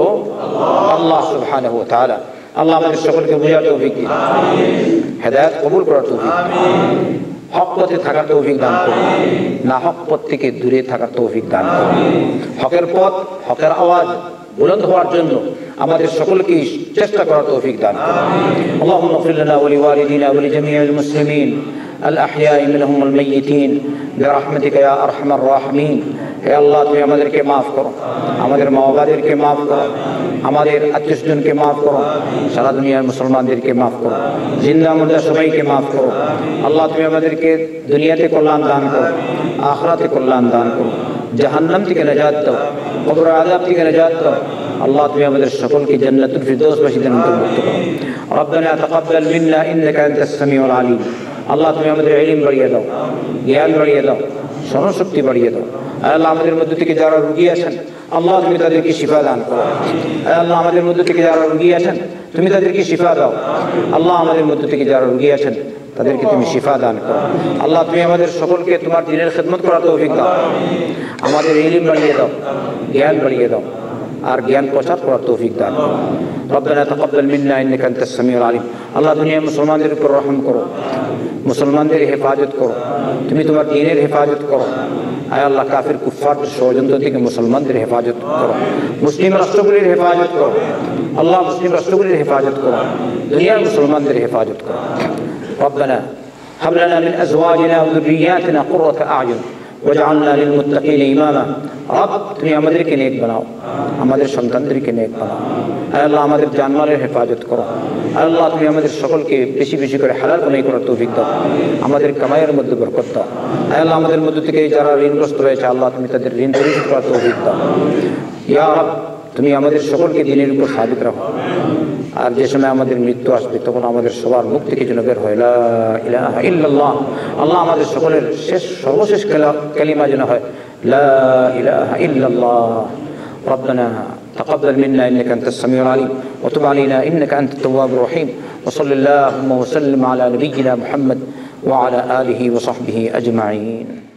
Speaker 1: আল্লাহ সুবহানাহু ওয়া তাআলা। আল্লাহ আমাদের সকলকে বোঝার তৌফিক দিন, হেদায়েত কবুল করার তৌফিক দিন, হক পথে থাকার তৌফিক দান করুন, না হক পথ থেকে দূরে থাকার তৌফিক দান করুন। হকের পথ, হকের আওয়াজ বুলন্দ হওয়ার জন্য আমাদের সকলকে চেষ্টা করার তৌফিক দান করুন। আল্লাহুম্মা ইগফির লানা ওয়া লিওয়ালিদিনা ওয়া লিজামিইল মুসলিমিন الأحياء منهم والميتين برحمتك يا أرحم الراحمين। হে আল্লাহ, তুমি আমাদেরকে মাফ করো, আমাদের মা বাবাদেরকে মাফ করো, আমাদের আত্মীয়স্বজনকে মাফ করো, সারা দুনিয়ার মুসলমানদেরকে মাফ করো, জিন্দা মুর্দা সবাইকে মাফ করো। আল্লাহ, তুমি আমাদেরকে দুনিয়াতে কল্যাণ দান করো, আখিরাতে কল্যাণ দান করো, জাহান্নাম থেকে নাজাত দাও, কবর আযাব থেকে নাজাত দাও। আল্লাহ, তুমি আমাদের সকলকে জান্নাতুল ফিরদৌসবাসীদের অন্তর্ভুক্ত করো। রব্বানা তাকাব্বাল মিন্না ইন্নাকা আনতাস সামিউল আলিম। আল্লাহ, তুমি আমাদের ইলম বাড়িয়ে দাও, জ্ঞান বাড়িয়ে দাও, স্মরণশক্তি বাড়িয়ে দাও। আল্লাহ, আমাদের মধ্য থেকে যারা রোগী আছেন আল্লাহ তুমি তাদেরকে শিফা দান করো। আল্লাহ, আমাদের মধ্য থেকে যারা রোগী আছেন তুমি তাদেরকে শিফা দাও। আল্লাহ, আমাদের মধ্য থেকে যারা রোগী আছেন তাদেরকে তুমি শিফা দান করো। আল্লাহ, তুমি আমাদের সকলকে তোমার দ্বীনের খিদমত করার তৌফিক দাও, আমাদের ইলম বাড়িয়ে দাও, জ্ঞান বাড়িয়ে দাও, আর জ্ঞান প্রচার করার তৌফিক দান করো। রব্বানা তাকাব্বাল মিন্না ইন্নাকা আনতাস সামিউল আলিম। আল্লাহ, দুনিয়ার মুসলমানদের উপর রহম করো, মুসলমানদের হেফাজত করো, তুমি তোমার দ্বীনের হেফাজত করো। আয় আল্লাহ, কাফির কুফফার ষড়যন্ত্র থেকে মুসলমানদের হেফাজত করো, মুসলিম রাষ্ট্রগুলির হেফাজত করো। আল্লাহ, মুসলিম রাষ্ট্রগুলির হেফাজত করো, দুনিয়ার মুসলমানদের হেফাজত করো। রব্বানা হাব লানা মিন আজওয়াজিনা ওয়া যুররিয়াতিনা কুররাতা আ'য়ুন ওয়াজআলনা লিল মুত্তাকিনা ইমামা। রব, তুমি আমাদেরকে নেক বানাও, আমাদের সন্তানদেরকে নেক বানাও। আয় আল্লাহ, আমাদের জানমালের হেফাজত করো। আল্লাহ, তুমি আমাদের সকলকে বেশি বেশি করে হালাল কামাই করার তৌফিক দাও, আমাদের কামাইয়ের মধ্যে বরকত দাও। আয় আল্লাহ, আমাদের মধ্য থেকে যারা ঋণগ্রস্ত রয়েছে আল্লাহ তুমি তাদের ঋণ পরিশোধ করার তৌফিক দাও। ইয়া রব, তুমি আমাদের সকলকে দ্বীনের উপর সাবিত রাখো। আর যে সময় আমাদের মৃত্যু আসবে তখন আমাদের সবার মুখ থেকে যেন বের হয় লা ইলাহা ইল্লাল্লাহ। আল্লাহ, আমাদের সকলের সর্বশেষ কালিমা যেন হয় লা ইলাহা ইল্লাল্লাহ। ربنا تقبل منا إنك أنت السميع العليم وتب علينا إنك أنت التواب الرحيم وصل اللهم وسلم على نبينا محمد وعلى آله وصحبه أجمعين.